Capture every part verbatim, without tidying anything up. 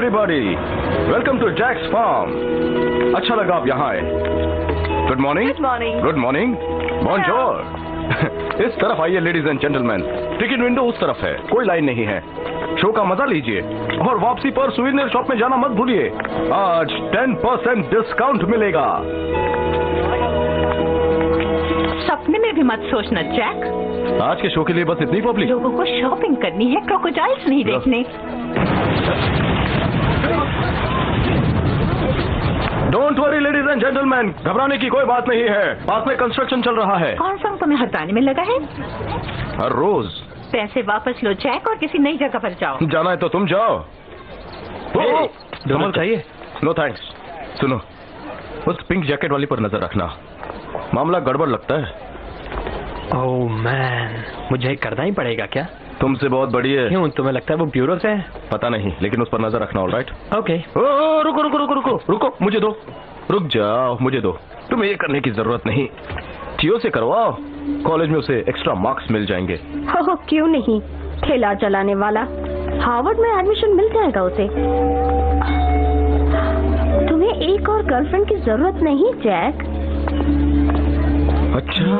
everybody. Welcome to Jack's Farm. अच्छा लगा आप यहाँ आए. Good morning. Good morning. Good morning. Bonjour. इस तरफ आइए ladies and gentleman. Ticket window उस तरफ है. कोई लाइन नहीं है. शो का मजा लीजिए और वापसी पर सुवेनियर शॉप में जाना मत भूलिए. आज टेन परसेंट डिस्काउंट मिलेगा. सपने में भी मत सोचना जैक. आज के शो के लिए बस इतनी पब्लिक. लोगों को शॉपिंग करनी है, क्रोकोडाइल्स नहीं देखने. Don't worry ladies and gentleman, घबराने की कोई बात नहीं है. पास में कंस्ट्रक्शन चल रहा है. कौन सा तुम्हें हटाने में लगा है? हर रोज. पैसे वापस लो जैक और किसी नई जगह पर जाओ. जाना है तो तुम जाओ. डोनल चाहिए? No thanks. सुनो, उस पिंक जैकेट वाली पर नजर रखना. मामला गड़बड़ लगता है. ओह मैन, मुझे करना ही पड़ेगा क्या? तुमसे बहुत बड़ी है. क्यों, तुम्हें लगता है वो ब्यूरो से है? पता नहीं, लेकिन उस पर नजर रखना. ऑलराइट. ओके. रुको रुको रुको रुको रुको मुझे दो. रुक जाओ, मुझे दो. तुम्हें ये करने की जरूरत नहीं. टियो से करवाओ. कॉलेज में उसे एक्स्ट्रा मार्क्स मिल जाएंगे. हो क्यों नहीं, ठेला चलाने वाला. हार्वर्ड में एडमिशन मिल जाएगा उसे. तुम्हें एक और गर्लफ्रेंड की जरूरत नहीं जैक. अच्छा,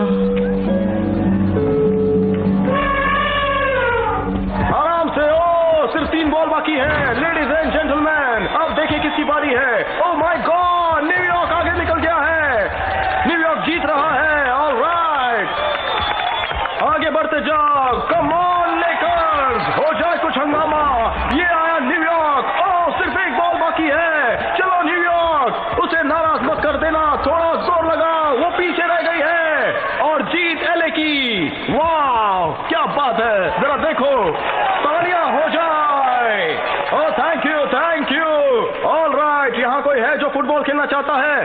आराम से. ओ, सिर्फ तीन बॉल बाकी है. लेडीज एंड जेंटलमैन, अब देखिए किसकी बारी है. ओह माय गॉड, न्यूयॉर्क आगे निकल गया है. न्यूयॉर्क जीत रहा है. ऑलराइट, आगे बढ़ते जाओ. कम ऑन लेकर्स, हो जाए कुछ हंगामा. ये आया न्यूयॉर्क. ओह, सिर्फ एक बॉल बाकी है. चलो न्यूयॉर्क, उसे नाराज मत कर देना. थोड़ा जोर लगा. वो पीछे रह गई है और जीत एलए की. वाह, क्या बात है. जरा देखो, तालियां हो जाए. Oh thank you thank you. Alright, यहाँ कोई है जो फुटबॉल खेलना चाहता है?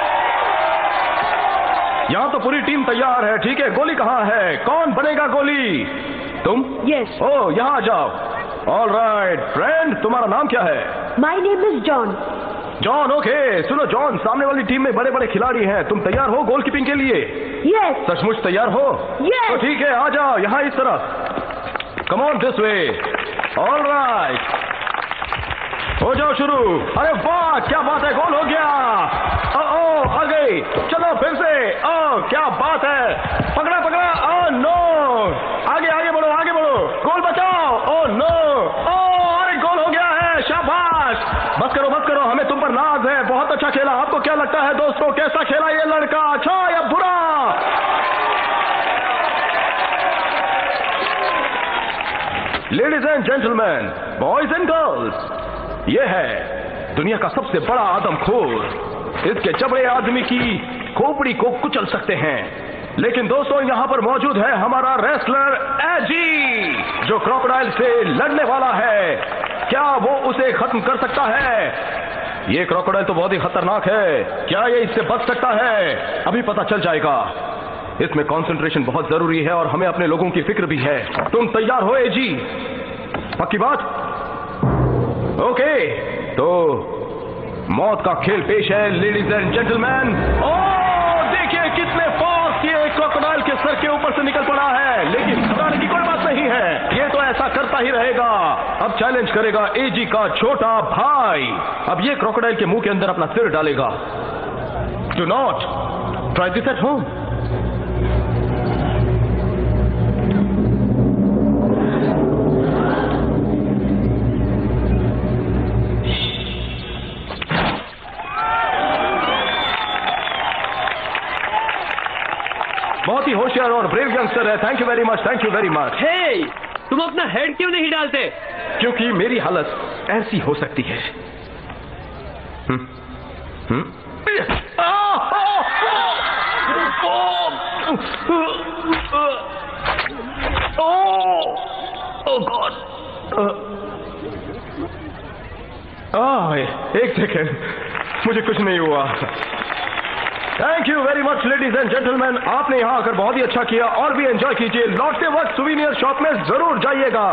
यहाँ तो पूरी टीम तैयार है. ठीक है, गोली कहाँ है? कौन बनेगा गोली? तुम? यस. ओह, यहाँ आ जाओ. ऑलराइट फ्रेंड, तुम्हारा नाम क्या है? My name is John. John. Okay, सुनो जॉन, सामने वाली टीम में बड़े बड़े खिलाड़ी हैं. तुम तैयार हो गोलकीपिंग के लिए? यस. सचमुच तैयार हो? Yes. तो ठीक है, आ जाओ यहाँ इस तरफ. Come on this way. Alright, हो जाओ शुरू. अरे वाह, क्या बात है. गोल हो गया. ओ, ओ, आ गई. चलो फिर से. ओ, क्या बात है. पकड़ा पकड़ा. ओ नो, आगे आगे बढ़ो आगे बढ़ो. गोल बचाओ. Oh no. ओ, अरे गोल हो गया है. शाबाश. बस करो बस करो, हमें तुम पर नाज है. बहुत अच्छा खेला. आपको क्या लगता है दोस्तों, कैसा खेला ये लड़का? अच्छा या बुरा? Ladies and gentleman, boys and girls, ये है दुनिया का सबसे बड़ा आदमखोर. इसके जबड़े आदमी की खोपड़ी को कुचल सकते हैं. लेकिन दोस्तों, यहाँ पर मौजूद है हमारा रेसलर एजी, जो क्रोकोडाइल से लड़ने वाला है. क्या वो उसे खत्म कर सकता है? ये क्रोकोडाइल तो बहुत ही खतरनाक है. क्या ये इससे बच सकता है? अभी पता चल जाएगा. इसमें कंसंट्रेशन बहुत जरूरी है और हमें अपने लोगों की फिक्र भी है. तुम तैयार हो एजी? पक्की बात? ओके, तो मौत का खेल पेश है लेडीज एंड जेंटलमैन. ओह, देखिए कितने फास्ट ये क्रोकोडाइल के सर के ऊपर से निकल पड़ा है. लेकिन घबराने की कोई बात नहीं है, ये तो ऐसा करता ही रहेगा. अब चैलेंज करेगा एजी का छोटा भाई. अब ये क्रोकोडाइल के मुंह के अंदर अपना सिर डालेगा. Do not try this at home. बहुत ही होशियार और ब्रेव यंगस्टर है. Thank you very much. Thank you very much. Hey, तुम अपना हेड क्यों नहीं डालते? क्योंकि मेरी हालत ऐसी हो सकती है. हम्म हम्म ओह गॉड. एक सेकेंड, मुझे कुछ नहीं हुआ. Thank you very much ladies and gentleman, आपने यहाँ आकर बहुत ही अच्छा किया. और भी एंजॉय कीजिए. लौटते वक्त सुवेनियर शॉप में जरूर जाइएगा.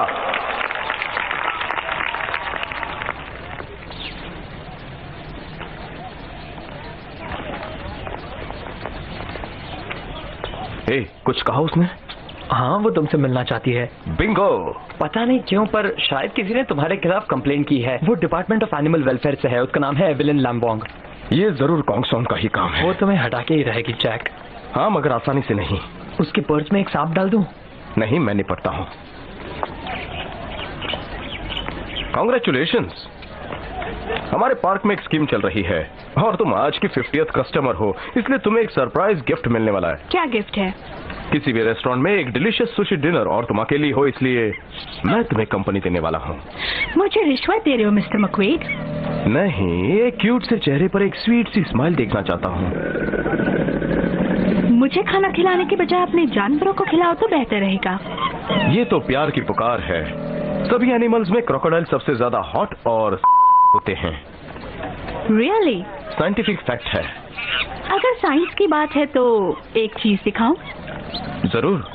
ए, कुछ कहा उसने? हाँ, वो तुमसे मिलना चाहती है। बिंगो। पता नहीं क्यों, पर शायद किसी ने तुम्हारे खिलाफ कंप्लेन की है। वो डिपार्टमेंट ऑफ एनिमल वेलफेयर से है। उसका नाम है एवेलिन लैम्बोंग। ये जरूर कॉन्गसॉन का ही काम है। वो तुम्हें हटा के ही रहेगी जैक। हाँ, मगर आसानी से नहीं। उसके पर्स में एक सांप डाल दूं? नहीं, मैं निपटता हूँ। कॉन्ग्रेचुलेशंस, हमारे पार्क में एक स्कीम चल रही है और तुम आज की फिफ्टियथ कस्टमर हो, इसलिए तुम्हें एक सरप्राइज गिफ्ट मिलने वाला है। क्या गिफ्ट है? किसी भी रेस्टोरेंट में एक डिलीशियस सुशी डिनर, और तुम अकेली हो इसलिए मैं तुम्हें कंपनी देने वाला हूँ। मुझे रिश्वत दे रहे हो मिस्टर मक्वेड? नहीं, एक क्यूट से चेहरे पर एक स्वीट सी स्माइल देखना चाहता हूँ। मुझे खाना खिलाने के बजाय अपने जानवरों को खिलाओ तो बेहतर रहेगा। ये तो प्यार की पुकार है। सभी एनिमल्स में क्रोकोडाइल सबसे ज्यादा हॉट और होते हैं। रियली? साइंटिफिक फैक्ट है। अगर साइंस की बात है तो एक चीज दिखाऊं? जरूर।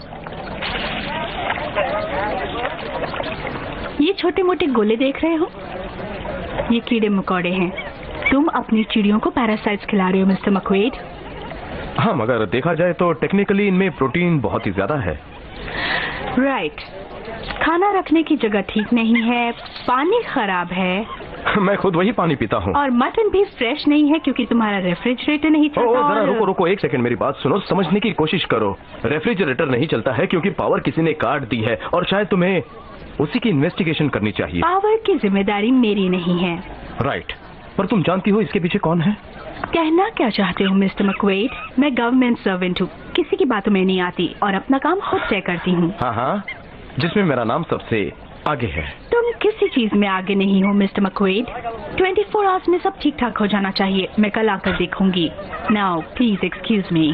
ये छोटे मोटे गोले देख रहे हो? ये कीड़े मकोड़े हैं। तुम अपनी चिड़ियों को पैरासाइट्स खिला रहे हो मिस्टर मक्वेड। हाँ, मगर देखा जाए तो टेक्निकली इनमें प्रोटीन बहुत ही ज्यादा है। राइट। खाना रखने की जगह ठीक नहीं है, पानी खराब है। मैं खुद वही पानी पीता हूँ। और मटन भी फ्रेश नहीं है क्योंकि तुम्हारा रेफ्रिजरेटर नहीं चलता। ओ, जरा और... रुको रुको एक सेकंड, मेरी बात सुनो, समझने की कोशिश करो। रेफ्रिजरेटर नहीं चलता है क्योंकि पावर किसी ने काट दी है और शायद तुम्हें उसी की इन्वेस्टिगेशन करनी चाहिए। पावर की जिम्मेदारी मेरी नहीं है। राइट, पर तुम जानती हो इसके पीछे कौन है? कहना क्या चाहते हो मिस्टर मक्वेड? मैं गवर्नमेंट सर्वेंट हूँ, किसी की बातों में नहीं आती और अपना काम खुद तय करती हूँ। हाँ हाँ, जिसमें मेरा नाम सबसे आगे है। तुम किसी चीज में आगे नहीं हो mister McQuaid. Twenty four hours में सब ठीक ठाक हो जाना चाहिए। मैं कल आकर देखूंगी। Now please excuse me.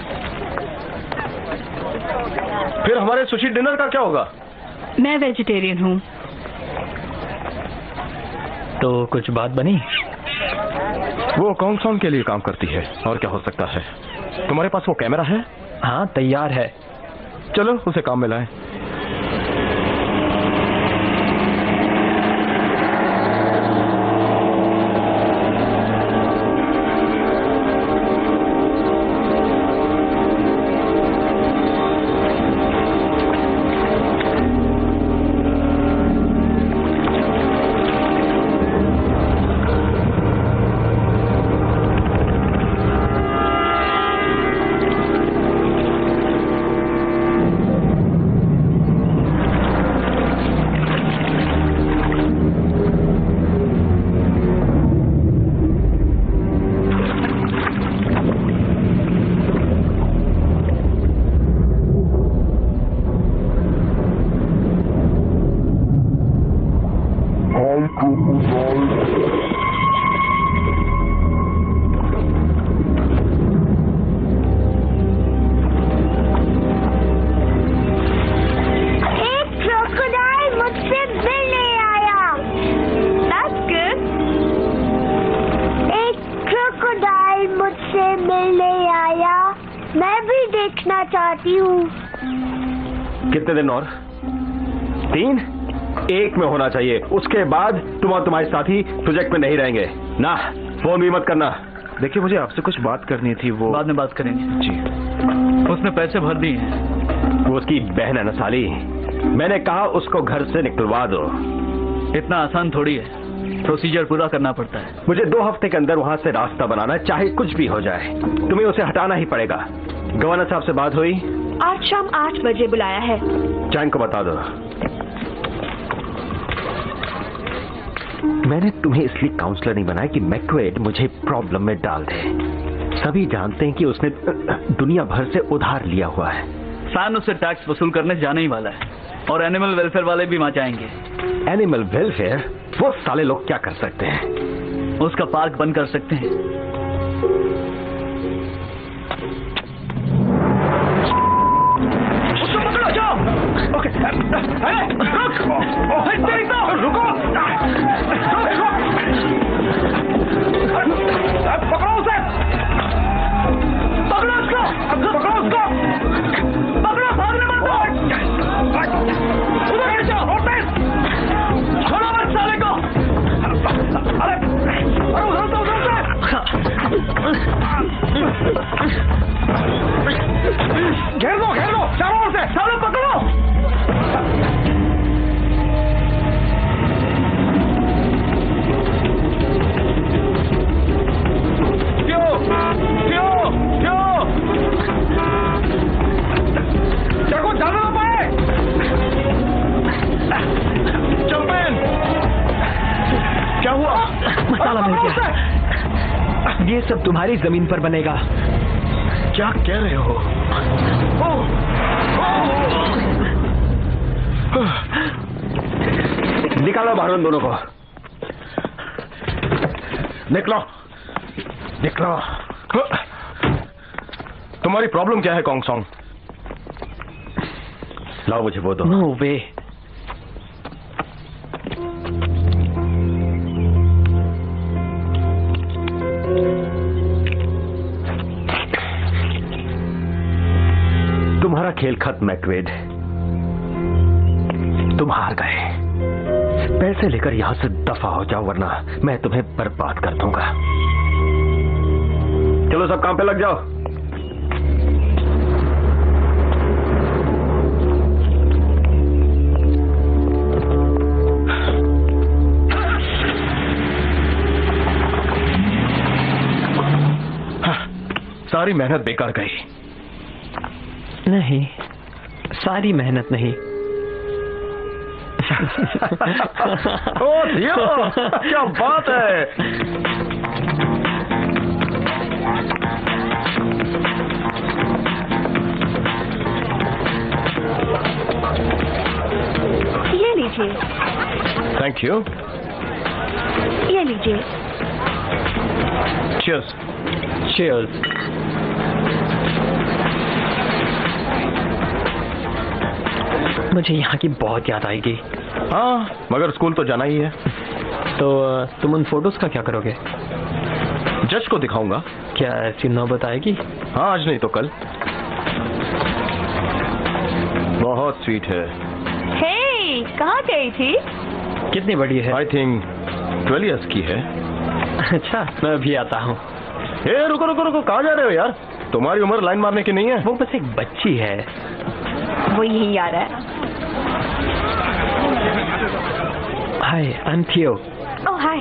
फिर हमारे सुशी डिनर का क्या होगा? मैं वेजिटेरियन हूँ। तो कुछ बात बनी? वो कॉन्गसॉन के लिए काम करती है, और क्या हो सकता है। तुम्हारे पास वो कैमरा है? हाँ, तैयार है। चलो उसे काम में लाएं। कितने दिन और? तीन? एक में होना चाहिए। उसके बाद तुम और तुम्हारे साथी प्रोजेक्ट में नहीं रहेंगे ना। फोन भी मत करना। देखिए, मुझे आपसे कुछ बात करनी थी। वो बाद में बात करेंगे जी। उसने पैसे भर दिए हैं। वो उसकी बहन है ना साली। मैंने कहा उसको घर से निकलवा दो। इतना आसान थोड़ी है, प्रोसीजर पूरा करना पड़ता है। मुझे दो हफ्ते के अंदर वहाँ से रास्ता बनाना है, चाहे कुछ भी हो जाए। तुम्हें उसे हटाना ही पड़ेगा। गवर्नर साहब से बात हुई? आज शाम आठ बजे बुलाया है। चैन को बता दो। मैंने तुम्हें इसलिए काउंसलर नहीं बनाया कि मैक्वेड मुझे प्रॉब्लम में डाल दे। सभी जानते हैं कि उसने दुनिया भर से उधार लिया हुआ है। फैन उससे टैक्स वसूल करने जाने ही वाला है और एनिमल वेलफेयर वाले भी वहाँ जाएंगे। Animal welfare? वो साले लोग क्या कर सकते हैं? उसका पार्क बंद कर सकते हैं। ओके, रुको, पकड़ो उसे, पकड़ो उसको, पकड़ो उसको, पकड़ो, भागने मत दो। उधर जाओ, छोड़ो मत साले को। अरे अरे उधर से उधर से घेर दो, घेर दो चारों ओर से। सालों को सब तुम्हारी जमीन पर बनेगा। क्या कह रहे हो? ओ, ओ, निकालो बाहर उन दोनों को। निकलो, निकलो। तुम्हारी प्रॉब्लम क्या है कॉन्ग सॉन्ग? लाओ मुझे वो दो। No way. तुम्हारा खेल खत्म मैक्वेड। तुम हार गए। पैसे लेकर यहां से दफा हो जाओ वरना मैं तुम्हें बर्बाद कर दूंगा। चलो सब काम पे लग जाओ। सारी मेहनत बेकार गई। नहीं, सारी मेहनत नहीं। ओ थियो, क्या बात है। ये लीजिए। Thank you. ये लीजिए। चीयर्स। चीयर्स। मुझे यहाँ की बहुत याद आएगी। हाँ, मगर स्कूल तो जाना ही है। तो तुम उन फोटोज का क्या करोगे? जज को दिखाऊंगा। क्या ऐसी नौबत आएगी? हाँ, आज नहीं तो कल। बहुत स्वीट है। हे, कहाँ गई थी? कितनी बड़ी है? आई थिंक ट्वेल्व ईयर्स की है। अच्छा, मैं अभी आता हूँ। ए, रुको रुको रुको, कहाँ जा रहे हो यार? तुम्हारी उम्र लाइन मारने की नहीं है। वो बस एक बच्ची है। वो यही आ रहा है। हाय, I am Theo. Oh hi.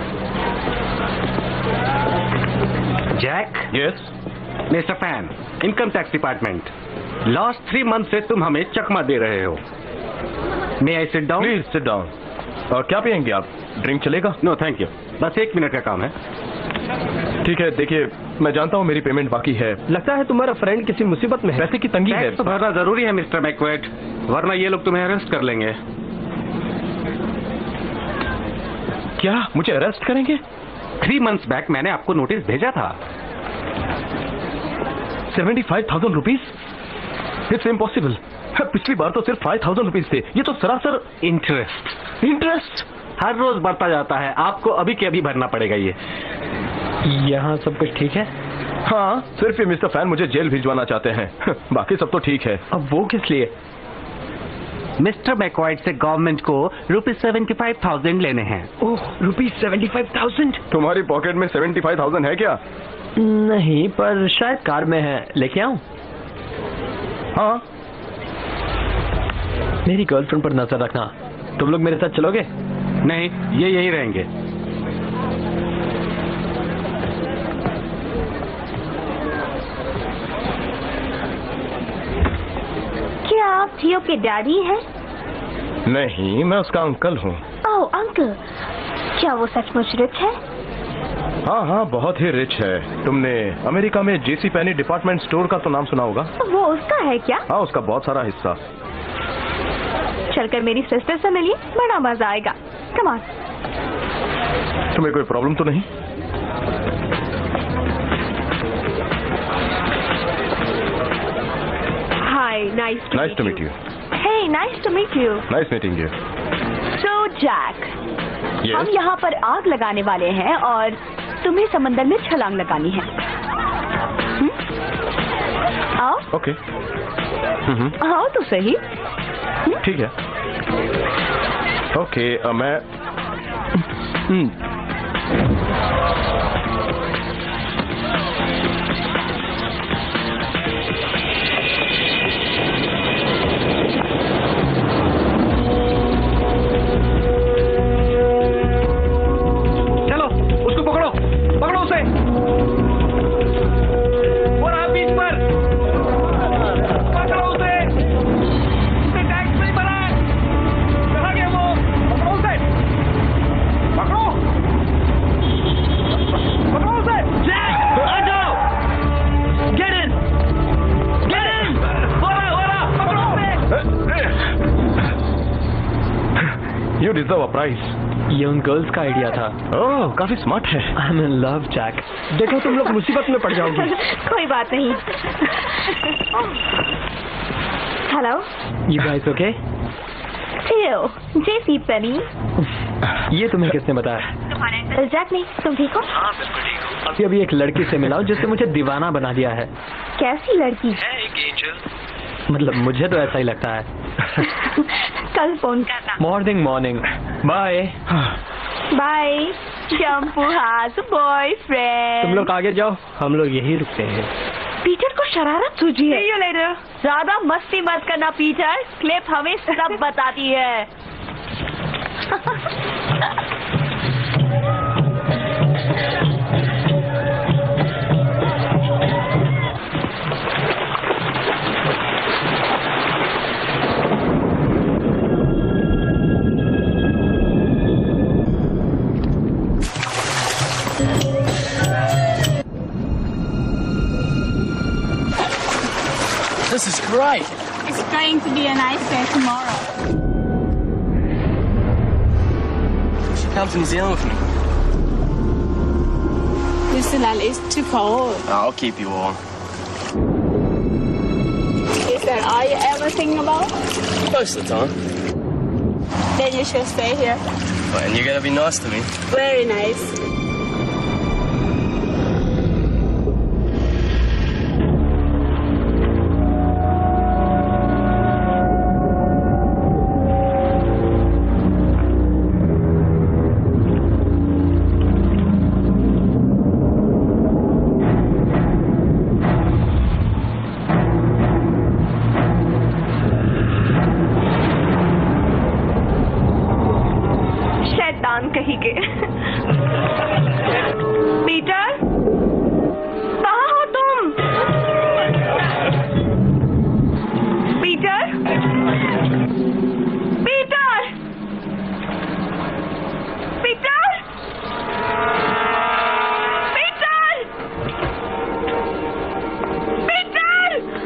Jack. Yes. Mister Fan, income tax department. Last three month से तुम हमें चकमा दे रहे हो। May I sit down? Please sit down. और क्या पियेंगे आप? ड्रिंक चलेगा? नो थैंक यू, बस एक मिनट का काम है। ठीक है, देखिए मैं जानता हूँ मेरी पेमेंट बाकी है। लगता है तुम्हारा फ्रेंड किसी मुसीबत में है। पैसे की तंगी है। टैक्स तो भरना जरूरी है मिस्टर मैक्वेड, वरना ये लोग तुम्हें अरेस्ट कर लेंगे। क्या मुझे अरेस्ट करेंगे? थ्री मंथ्स बैक मैंने आपको नोटिस भेजा था। Seventy five thousand rupees? It's impossible. पिछली बार तो सिर्फ फाइव थाउजेंड रुपीज थे, ये तो सरासर इंटरेस्ट। इंटरेस्ट हर रोज बढ़ता जाता है, आपको अभी के अभी भरना पड़ेगा ये। यहाँ सब कुछ ठीक है? हाँ, सिर्फ ये मिस्टर फैन मुझे जेल भिजवाना चाहते हैं। बाकी सब तो ठीक है। अब वो किस लिए? मिस्टर मैक्वाइड से गवर्नमेंट को रुपीज सेवेंटी फाइव थाउजेंड लेने हैं। Oh, rupees seventy five thousand? तुम्हारी पॉकेट में सेवेंटी फाइव थाउजेंड है क्या? नहीं, पर शायद कार में है। लेके आऊं? हाँ। मेरी गर्लफ्रेंड पर नजर रखना। तुम लोग मेरे साथ चलोगे? नहीं, ये यही रहेंगे। क्या आप थियो के डैडी हैं? नहीं, मैं उसका अंकल हूँ। ओह अंकल, क्या वो सचमुच रिच है? हाँ हाँ, बहुत ही रिच है। तुमने अमेरिका में जेसी पेनी डिपार्टमेंट स्टोर का तो नाम सुना होगा। वो उसका है क्या? हाँ, उसका बहुत सारा हिस्सा। चलकर मेरी सिस्टर से मिलिए, बड़ा मजा आएगा। Come on. तुम्हें कोई प्रॉब्लम तो नहीं? Hi, nice nice to meet you. Hey, nice to meet you. Nice meeting you. So Jack, Yes? हम यहाँ पर आग लगाने वाले हैं और तुम्हें समंदर में छलांग लगानी है। हुँ? आओ। ओके। आओ तो सही। ठीक है। ओके, uh, मैं हम्म। चलो उसको पकड़ो, पकड़ो उसे। वो रहा बीच पर, पकड़ो उसे। उसे टैक्स नहीं भरा है। कहाँ गया वो? पकड़ो उसे, पकड़ो। You deserve a prize. ये उन गर्ल्स का आइडिया था। ओह, काफी स्मार्ट है। I am in love Jack. देखो तुम लोग मुसीबत में पड़ जाओगे। कोई बात नहीं। Hello, you guys okay? Hello Jessie Penny. ये तुम्हें किसने बताया? जैक ने। तुम ठीक हो? हाँ बिल्कुल ठीक हूँ। अभी अभी एक लड़की से मिला हूँ जिसने मुझे दीवाना बना दिया है। कैसी लड़की? है एक एंजल। मतलब मुझे तो ऐसा ही लगता है। कल फोन करना। Morning morning. Bye bye. Shampoo हाथ बॉयफ्रेंड। तुम लोग आगे जाओ, हम लोग यही रुकते हैं। पीटर को शरारत सूझी है। ज्यादा मस्ती मत करना पीटर, क्लिप हमें सब बताती है। This is great. It's going to be a nice day tomorrow. Come to New Zealand with me. New Zealand is too cold. I'll keep you warm. Is that all you ever think about? Most of the time. Then you should stay here. But, and you're gonna be nice to me. Very nice. कहीं के। Peter, कहाँ हो तुम? Peter, Peter, Peter, Peter, Peter.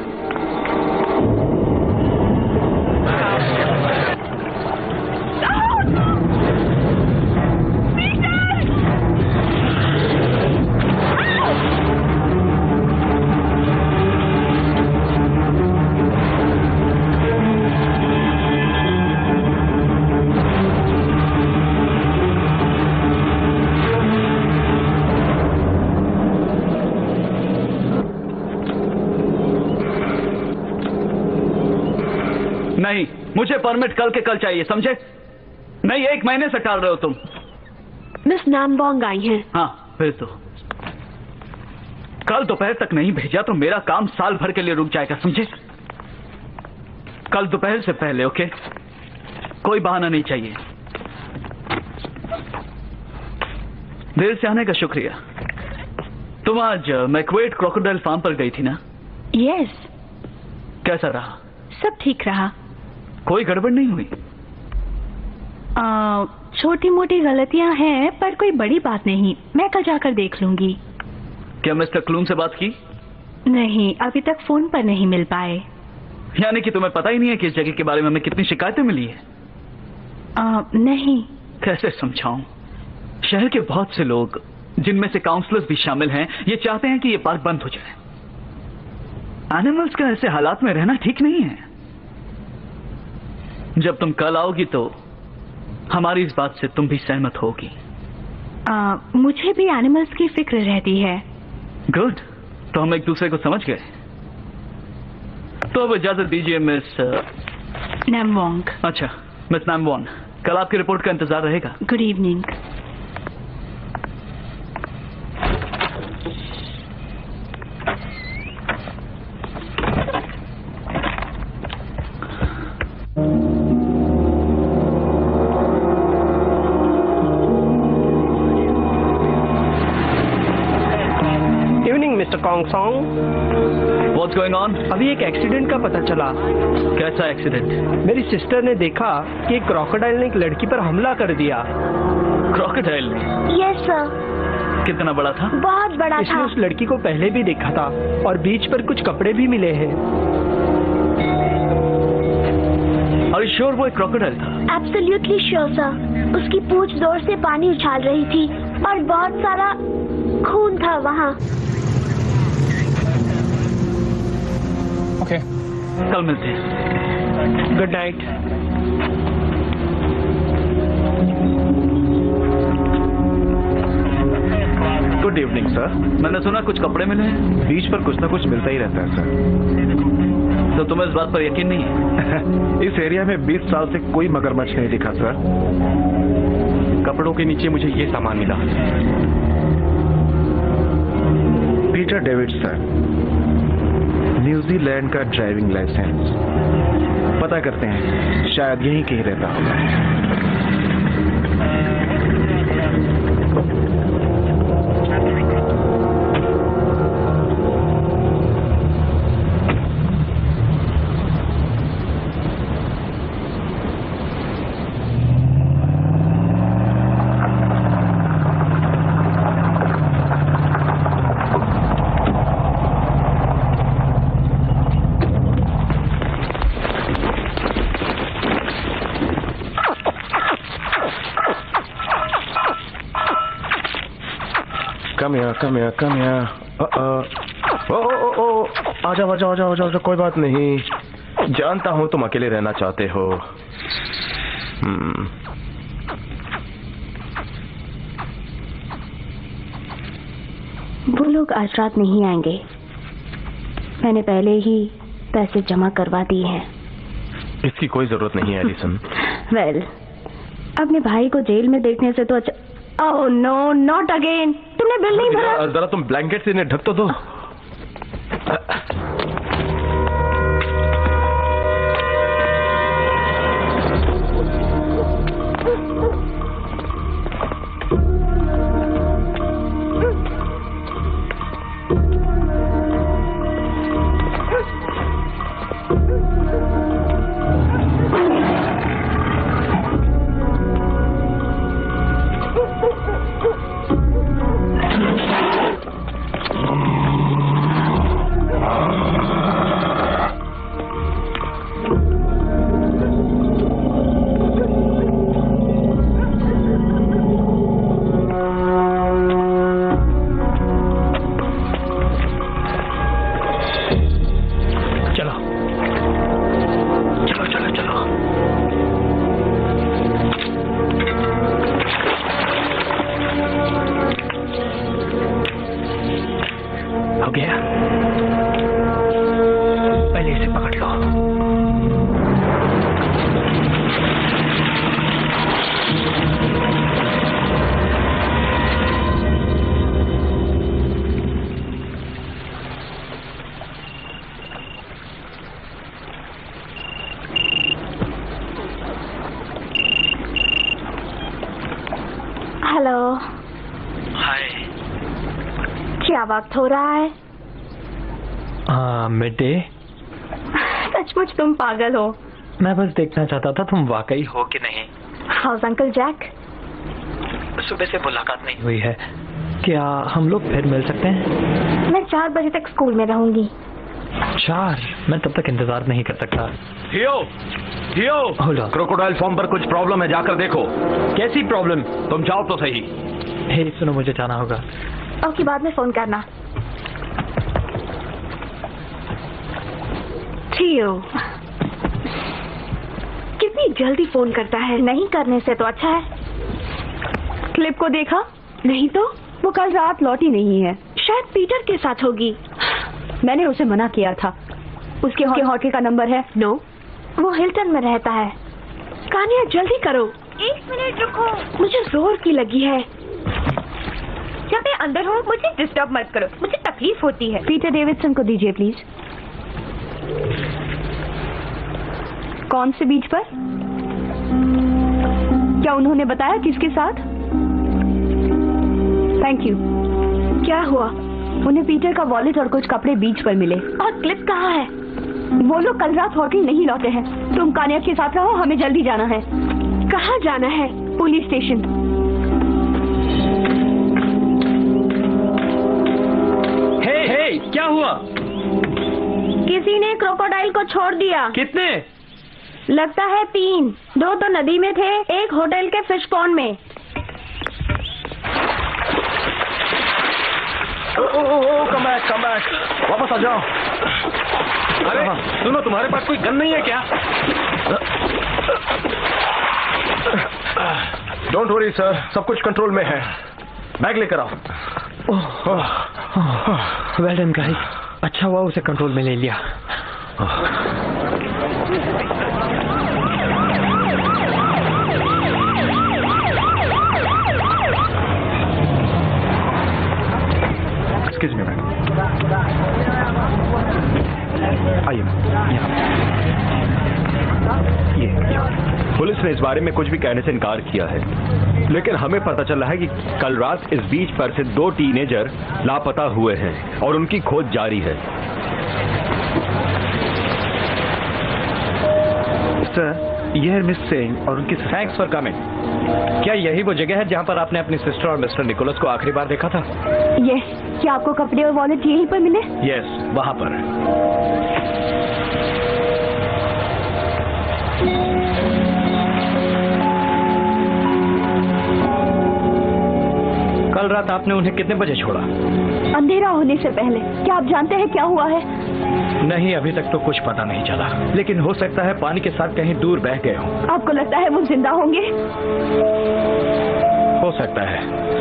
नहीं, मुझे permit कल के कल चाहिए, समझे? नहीं, एक महीने से टाल रहे हो तुम। मिस नामबोंग आई हैं। हाँ, भेज दो। कल दोपहर तक नहीं भेजा तो मेरा काम साल भर के लिए रुक जाएगा, समझे? कल दोपहर से पहले, ओके? कोई बहाना नहीं चाहिए। देर से आने का शुक्रिया। तुम आज मैक्वेड क्रोकोडाइल फार्म पर गई थी ना? यस। कैसा रहा? सब ठीक रहा। कोई गड़बड़ नहीं हुई? छोटी मोटी गलतियां हैं पर कोई बड़ी बात नहीं। मैं कल जाकर देख लूंगी। क्या मिस्टर क्लून से बात की? नहीं, अभी तक फोन पर नहीं मिल पाए। यानी कि तुम्हें पता ही नहीं है कि इस जगह के बारे में हमें कितनी शिकायतें मिली है? आ, नहीं। कैसे समझाऊं? शहर के बहुत से लोग, जिनमें से काउंसलर्स भी शामिल हैं, ये चाहते हैं कि ये पार्क बंद हो जाए। एनिमल्स का ऐसे हालात में रहना ठीक नहीं है। जब तुम कल आओगी तो हमारी इस बात से तुम भी सहमत होगी। आ, मुझे भी एनिमल्स की फिक्र रहती है। गुड, तो हम एक दूसरे को समझ गए। तो अब इजाजत दीजिए मिस नामवोंग। अच्छा मिस नामवोंग, कल आपकी रिपोर्ट का इंतजार रहेगा। Good evening. Mister Kong Song, what's going on? अभी एक एक्सीडेंट का पता चला। कैसा एक्सीडेंट? मेरी सिस्टर ने देखा कि एक क्रोकोडाइल ने एक लड़की पर हमला कर दिया। क्रोकोडाइल ने? Yes sir. कितना बड़ा था? बहुत बड़ा इसने था। उस लड़की को पहले भी देखा था और बीच पर कुछ कपड़े भी मिले हैं। Are you यू श्योर वो एक क्रोकोडाइल था? Absolutely sure sir. उसकी पूंछ जोर से पानी उछाल रही थी और बहुत सारा खून था वहाँ। ओके, कल मिलते हैं। Good night. Good evening sir. मैंने सुना कुछ कपड़े मिले हैं। बीच पर कुछ ना कुछ मिलता ही रहता है सर। तो तुम्हें इस बात पर यकीन नहीं है? इस एरिया में बीस साल से कोई मगरमच्छ नहीं दिखा सर। कपड़ों के नीचे मुझे ये सामान मिला। पीटर डेविड सर, न्यूजीलैंड का ड्राइविंग लाइसेंस। पता करते हैं, शायद यहीं कहीं रहता होगा। Come here, come here, come here. Uh, uh. ओ, ओ, ओ, ओ, आ जाओ, आ जाओ, आ जाओ, आ जाओ, कोई बात नहीं। जानता हूँ तुम अकेले रहना चाहते हो। hmm. वो लोग आज रात नहीं आएंगे। मैंने पहले ही पैसे जमा करवा दिए हैं। इसकी कोई जरूरत नहीं है एलिसन। वेल, अपने भाई को जेल में देखने से तो अच्छा। Oh no, not again. तुमने बिल नहीं भरा। जरा तुम ब्लैंकेट से इन्हें ढक तो दो। हेलो। हाय। क्या वक्त हो रहा है? हाँ, मिड डे। सचमुच तुम पागल हो। मैं बस देखना चाहता था तुम वाकई हो कि नहीं। House uncle Jack? सुबह से मुलाकात नहीं हुई है, क्या हम लोग फिर मिल सकते हैं? मैं चार बजे तक स्कूल में रहूंगी। चार? मैं तब तक इंतजार नहीं कर सकता। थियो, थियो, क्रोकोडाइल फॉर्म पर कुछ प्रॉब्लम है, जाकर देखो। कैसी प्रॉब्लम? तुम जाओ तो सही। हे सुनो, मुझे जाना होगा। ओके, बाद में फोन करना। थियो, कितनी जल्दी फोन करता है। नहीं करने से तो अच्छा है। क्लिप को देखा? नहीं तो वो कल रात लौटी नहीं है। शायद पीटर के साथ होगी। मैंने उसे मना किया था। उसके होटल का नंबर है? नो, वो हिल्टन में रहता है। कान्या जल्दी करो। एक मिनट रुको, मुझे जोर की लगी है। जब मैं अंदर हूँ मुझे डिस्टर्ब मत करो, मुझे तकलीफ होती है। पीटर डेविडसन को दीजिए प्लीज। कौन से बीच पर? क्या उन्होंने बताया किसके साथ? Thank you. क्या हुआ? उन्हें पीटर का वॉलेट और कुछ कपड़े बीच पर मिले। और क्लिप कहाँ है? वो लोग कल रात होटल नहीं लौटे हैं। तुम कान्या के साथ रहो, हमें जल्दी जाना है। कहाँ जाना है? Police station. हे, हे, क्या हुआ? किसी ने क्रोकोडाइल को छोड़ दिया। कितने? लगता है तीन। दो तो नदी में थे, एक होटल के फिश पॉन्ड में। कम बैक, कम बैक, वापस आ जाओ। अरे सुनो, तुम्हारे पास कोई गन नहीं है क्या? डोंट वरी सर, सब कुछ कंट्रोल में है। बैग लेकर आओ। वेल डन गाइस, अच्छा हुआ उसे कंट्रोल में ले लिया। एक्सक्यूज मी मैम, आइए। ये पुलिस ने इस बारे में कुछ भी कहने से इनकार किया है, लेकिन हमें पता चल रहा है कि कल रात इस बीच पर से दो टीनेजर लापता हुए हैं और उनकी खोज जारी है। सर, ये है मिस सिंह और उनकी। Thanks for coming. क्या यही वो जगह है जहां पर आपने अपनी सिस्टर और मिस्टर निकोलस को आखिरी बार देखा था? यस। क्या आपको कपड़े और वॉलेट यहीं पर मिले? यस, वहां पर। कल रात आपने उन्हें कितने बजे छोड़ा? अंधेरा होने से पहले। क्या आप जानते हैं क्या हुआ है? नहीं, अभी तक तो कुछ पता नहीं चला, लेकिन हो सकता है पानी के साथ कहीं दूर बह गए हों। आपको लगता है वो जिंदा होंगे? हो सकता है।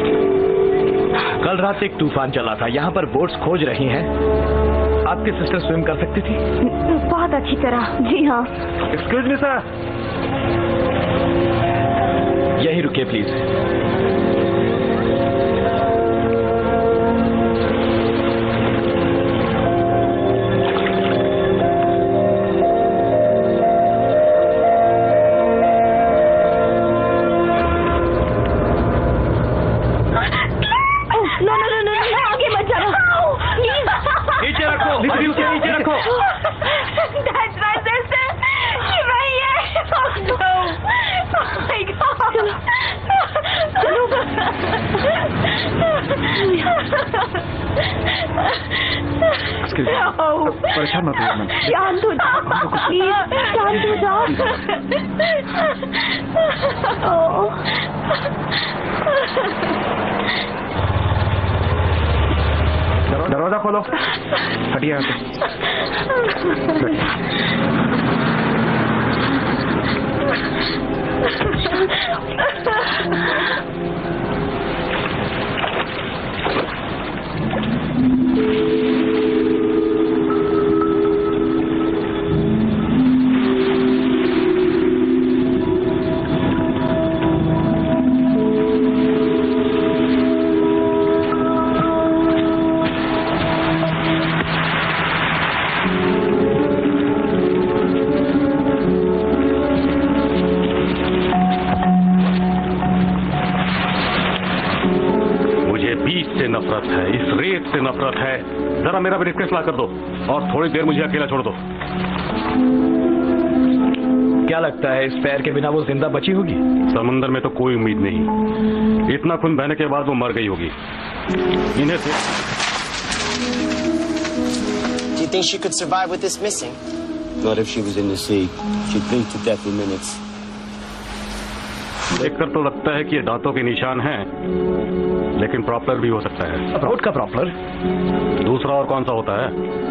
कल रात एक तूफान चला था, यहाँ पर बोट्स खोज रही हैं। आपकी सिस्टर स्विम कर सकती थी? बहुत अच्छी तरह, जी हाँ। एक्सक्यूज मी सर, यही रुकिए प्लीज। परेशान मत होइए मैम। शांत हो जाओ प्लीज, शांत हो जाओ। दरवाजा खोलो। हटिए यहाँ से। नफरत है। जरा मेरा भी रिक्वेस्ट ला कर दो और थोड़ी देर मुझे अकेला छोड़ दो। क्या लगता है इस पैर के बिना वो जिंदा बची होगी? समंदर में तो कोई उम्मीद नहीं। इतना खून बहने के बाद वो मर गई होगी। इन्हें से Do you think she could survive with this missing? Not if she was in the sea. She'd bleed to death in minutes. देखकर तो लगता है कि ये दांतों के निशान हैं, लेकिन प्रॉपलर भी हो सकता है। रोड का प्रॉपलर? दूसरा और कौन सा होता है?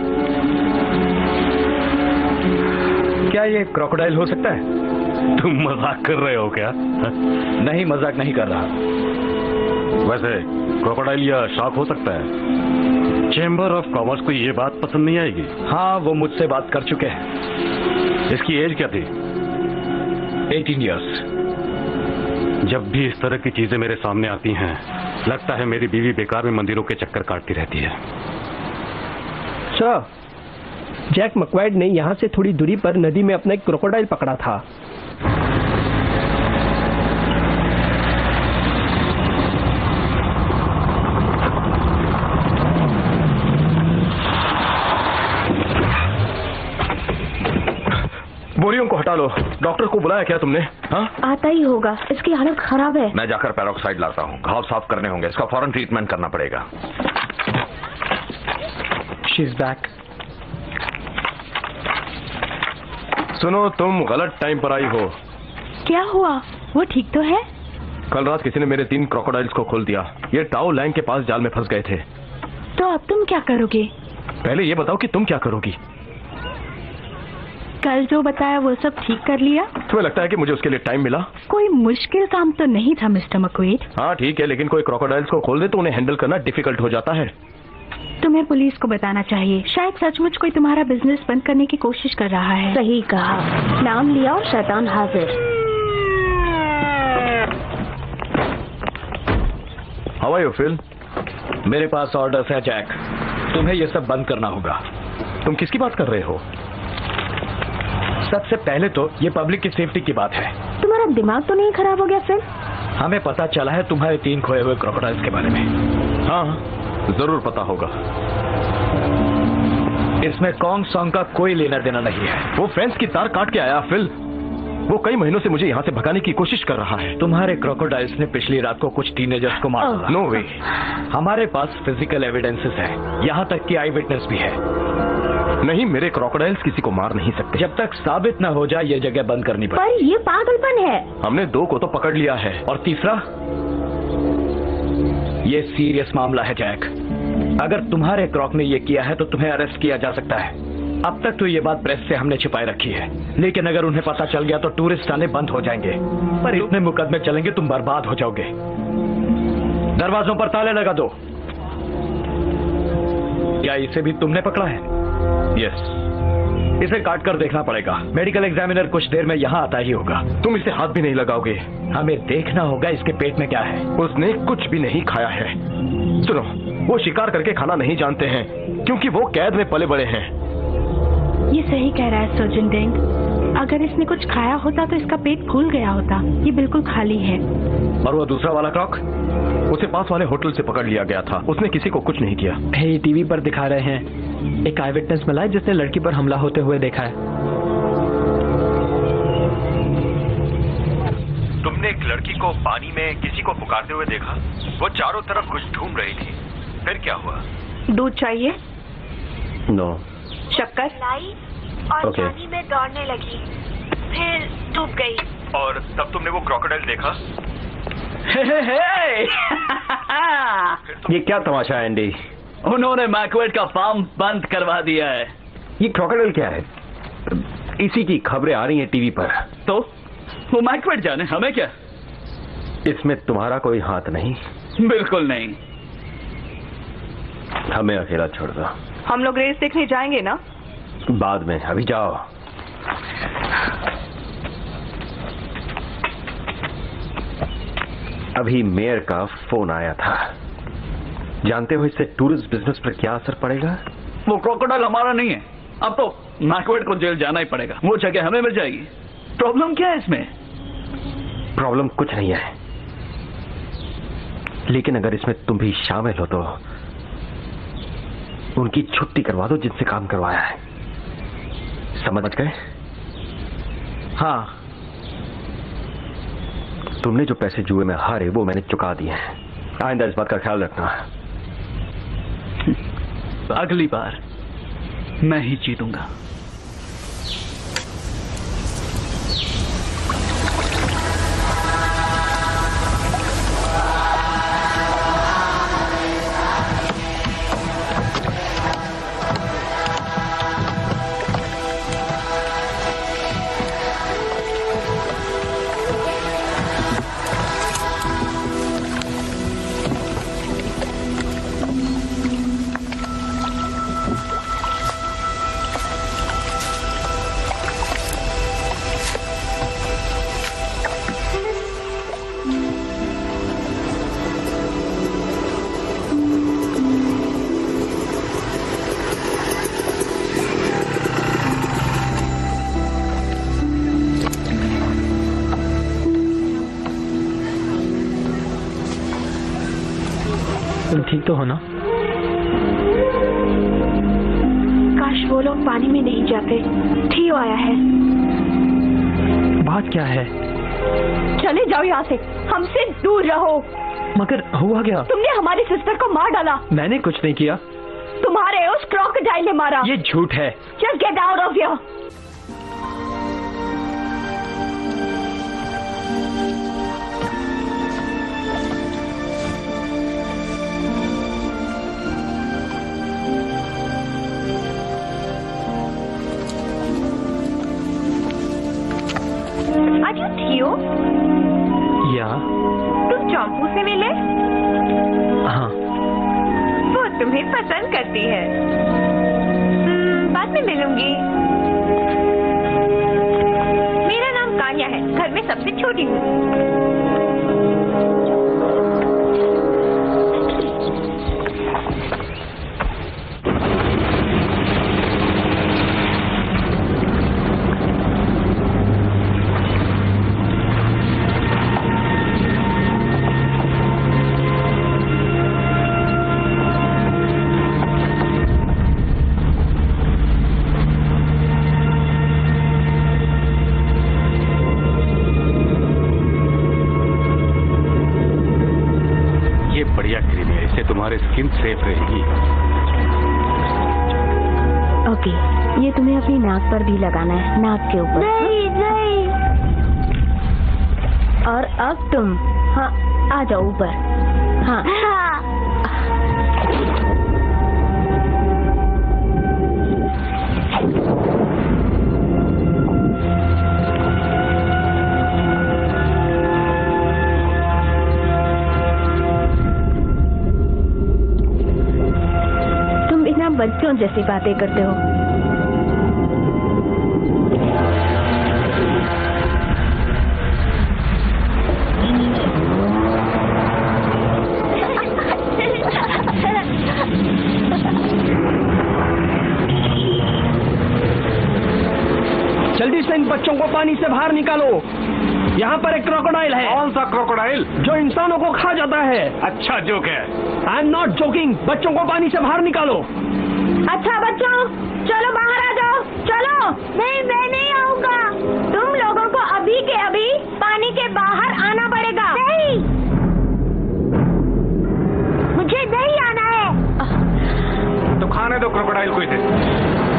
क्या ये क्रोकोडाइल हो सकता है? तुम मजाक कर रहे हो क्या? नहीं, मजाक नहीं कर रहा। वैसे क्रोकोडाइल या शार्क हो सकता है। चेंबर ऑफ कॉमर्स को ये बात पसंद नहीं आएगी। हाँ, वो मुझसे बात कर चुके हैं। इसकी एज क्या थी? Eighteen years. जब भी इस तरह की चीजें मेरे सामने आती हैं, लगता है मेरी बीवी बेकार में मंदिरों के चक्कर काटती रहती है। सर, जैक मकवाइड ने यहाँ से थोड़ी दूरी पर नदी में अपना एक क्रोकोडाइल पकड़ा था। बोरियों को हटा लो। डॉक्टर को बुलाया क्या तुमने? हाँ? आता ही होगा, इसकी हालत खराब है। मैं जाकर पेरोक्साइड लाता हूँ। घाव साफ करने होंगे, इसका फौरन ट्रीटमेंट करना पड़ेगा। She's back. सुनो, तुम गलत टाइम पर आई हो। क्या हुआ? वो ठीक तो है? कल रात किसी ने मेरे तीन क्रोकोडाइल्स को खोल दिया। ये टाओ लैंग के पास जाल में फंस गए थे। तो अब तुम क्या करोगे? पहले ये बताओ कि तुम क्या करोगी? कल जो बताया वो सब ठीक कर लिया? तुम्हें लगता है कि मुझे उसके लिए टाइम मिला? कोई मुश्किल काम तो नहीं था मिस्टर मक्वेड। हाँ ठीक है, लेकिन कोई क्रोकोडाइल्स को खोल दे तो उन्हें हैंडल करना डिफिकल्ट हो जाता है। तुम्हें पुलिस को बताना चाहिए। शायद सचमुच कोई तुम्हारा बिजनेस बंद करने की कोशिश कर रहा है। सही कहा, नाम लिया और शैतान हाजिर। How are you Phil? मेरे पास ऑर्डर्स है जैक, तुम्हें ये सब बंद करना होगा। तुम किसकी बात कर रहे हो? सबसे पहले तो ये पब्लिक की सेफ्टी की बात है। तुम्हारा दिमाग तो नहीं खराब हो गया फिर? हमें पता चला है तुम्हारे तीन खोए हुए क्रोकोडाइल्स के बारे में। हाँ जरूर पता होगा। इसमें कॉन्ग सॉन्ग का कोई लेना देना नहीं है। वो फेंस की तार काट के आया फिल। वो कई महीनों से मुझे यहाँ से भगाने की कोशिश कर रहा है। तुम्हारे क्रोकोडाइल्स ने पिछली रात को कुछ टीनेजर्स को मार डाला। No way. हमारे पास फिजिकल एविडेंसेस है, यहाँ तक कि आई विटनेस भी है। नहीं, मेरे क्रोकोडाइल्स किसी को मार नहीं सकते। जब तक साबित न हो जाए ये जगह बंद करनी पड़ेगी। पर ये पागलपन है। हमने दो को तो पकड़ लिया है। और तीसरा, ये सीरियस मामला है जैक। अगर तुम्हारे क्रॉक ने ये किया है तो तुम्हें अरेस्ट किया जा सकता है। अब तक तो ये बात प्रेस से हमने छिपाए रखी है, लेकिन अगर उन्हें पता चल गया तो टूरिस्ट आने बंद हो जाएंगे। पर इतने मुकदमे चलेंगे तुम बर्बाद हो जाओगे। दरवाजों पर ताले लगा दो। क्या इसे भी तुमने पकड़ा है? यस। इसे काट कर देखना पड़ेगा। मेडिकल एग्जामिनर कुछ देर में यहाँ आता ही होगा। तुम इसे हाथ भी नहीं लगाओगे? हमें देखना होगा इसके पेट में क्या है। उसने कुछ भी नहीं खाया है। सुनो, वो शिकार करके खाना नहीं जानते हैं क्योंकि वो कैद में पले बड़े हैं। ये सही कह रहा है सर्जन डेंग। अगर इसने कुछ खाया होता तो इसका पेट फूल गया होता। ये बिल्कुल खाली है। और वो दूसरा वाला क्रॉक? उसे पास वाले होटल से पकड़ लिया गया था। उसने किसी को कुछ नहीं किया। हे, टीवी पर दिखा रहे हैं, एक आई विटनेस मिला है जिसने लड़की पर हमला होते हुए देखा है। तुमने एक लड़की को पानी में किसी को पुकारते हुए देखा? वो चारों तरफ कुछ ढूंढ रही थी। फिर क्या हुआ? दूध चाहिए? नो। शक्कर लाई और okay. पानी में दौड़ने लगी, फिर डूब गई। और तब तुमने वो क्रोकोडाइल देखा? हे हे हे। ये क्या तमाशा है एंडी? उन्होंने मैकवेड का फार्म बंद करवा दिया है। ये क्रोकोडाइल क्या है? इसी की खबरें आ रही हैं टीवी पर। तो वो मैकवेड जाने, हमें क्या? इसमें तुम्हारा कोई हाथ नहीं? बिल्कुल नहीं। हमें अकेला छोड़ दो। हम लोग रेस देखने जाएंगे ना? बाद में, अभी जाओ। अभी मेयर का फोन आया था। जानते हो इससे टूरिस्ट बिजनेस पर क्या असर पड़ेगा? वो क्रोकोडाइल हमारा नहीं है। अब तो मैकवेड को जेल जाना ही पड़ेगा। वो जगह हमें मिल जाएगी। प्रॉब्लम क्या है इसमें? प्रॉब्लम कुछ नहीं है, लेकिन अगर इसमें तुम भी शामिल हो तो उनकी छुट्टी करवा दो जिनसे काम करवाया है। समझ गए? हाँ। तुमने जो पैसे जुए में हारे वो मैंने चुका दिए हैं। आइंदा इस बात का ख्याल रखना। अगली बार मैं ही जीतूंगा। ठीक तो हो ना? काश वो लोग पानी में नहीं जाते। थियो आया है। बात क्या है? चले जाओ यहाँ से, हमसे दूर रहो। मगर हुआ क्या? तुमने हमारी सिस्टर को मार डाला। मैंने कुछ नहीं किया। तुम्हारे उस क्रोकोडाइल ने मारा। ये झूठ है। Just get out of here. आज यू थियो या तुम चंपू से मिले? हाँ। वो तुम्हें पसंद करती है। hmm, बाद में मिलूंगी। मेरा नाम कान्या है, घर में सबसे छोटी हूँ। तुम्हारी स्किन सेफ रहेगी। ओके, ये तुम्हें अपनी नाक पर भी लगाना है, नाक के ऊपर। नहीं नहीं। और अब तुम हाँ आ जाओ ऊपर। हाँ, हाँ। बच्चों जैसी बातें करते हो। जल्दी से इन बच्चों को पानी से बाहर निकालो। यहाँ पर एक क्रोकोडाइल है। कौन सा क्रोकोडाइल? जो इंसानों को खा जाता है। अच्छा जोक है। I am not joking. बच्चों को पानी से बाहर निकालो। अच्छा बच्चों, चलो बाहर आ जाओ। चलो। नहीं, मैं नहीं आऊंगा। तुम लोगों को अभी के अभी पानी के बाहर आना पड़ेगा। नहीं, मुझे नहीं आना है। तो खाने दो क्रोकोडाइल को इसे।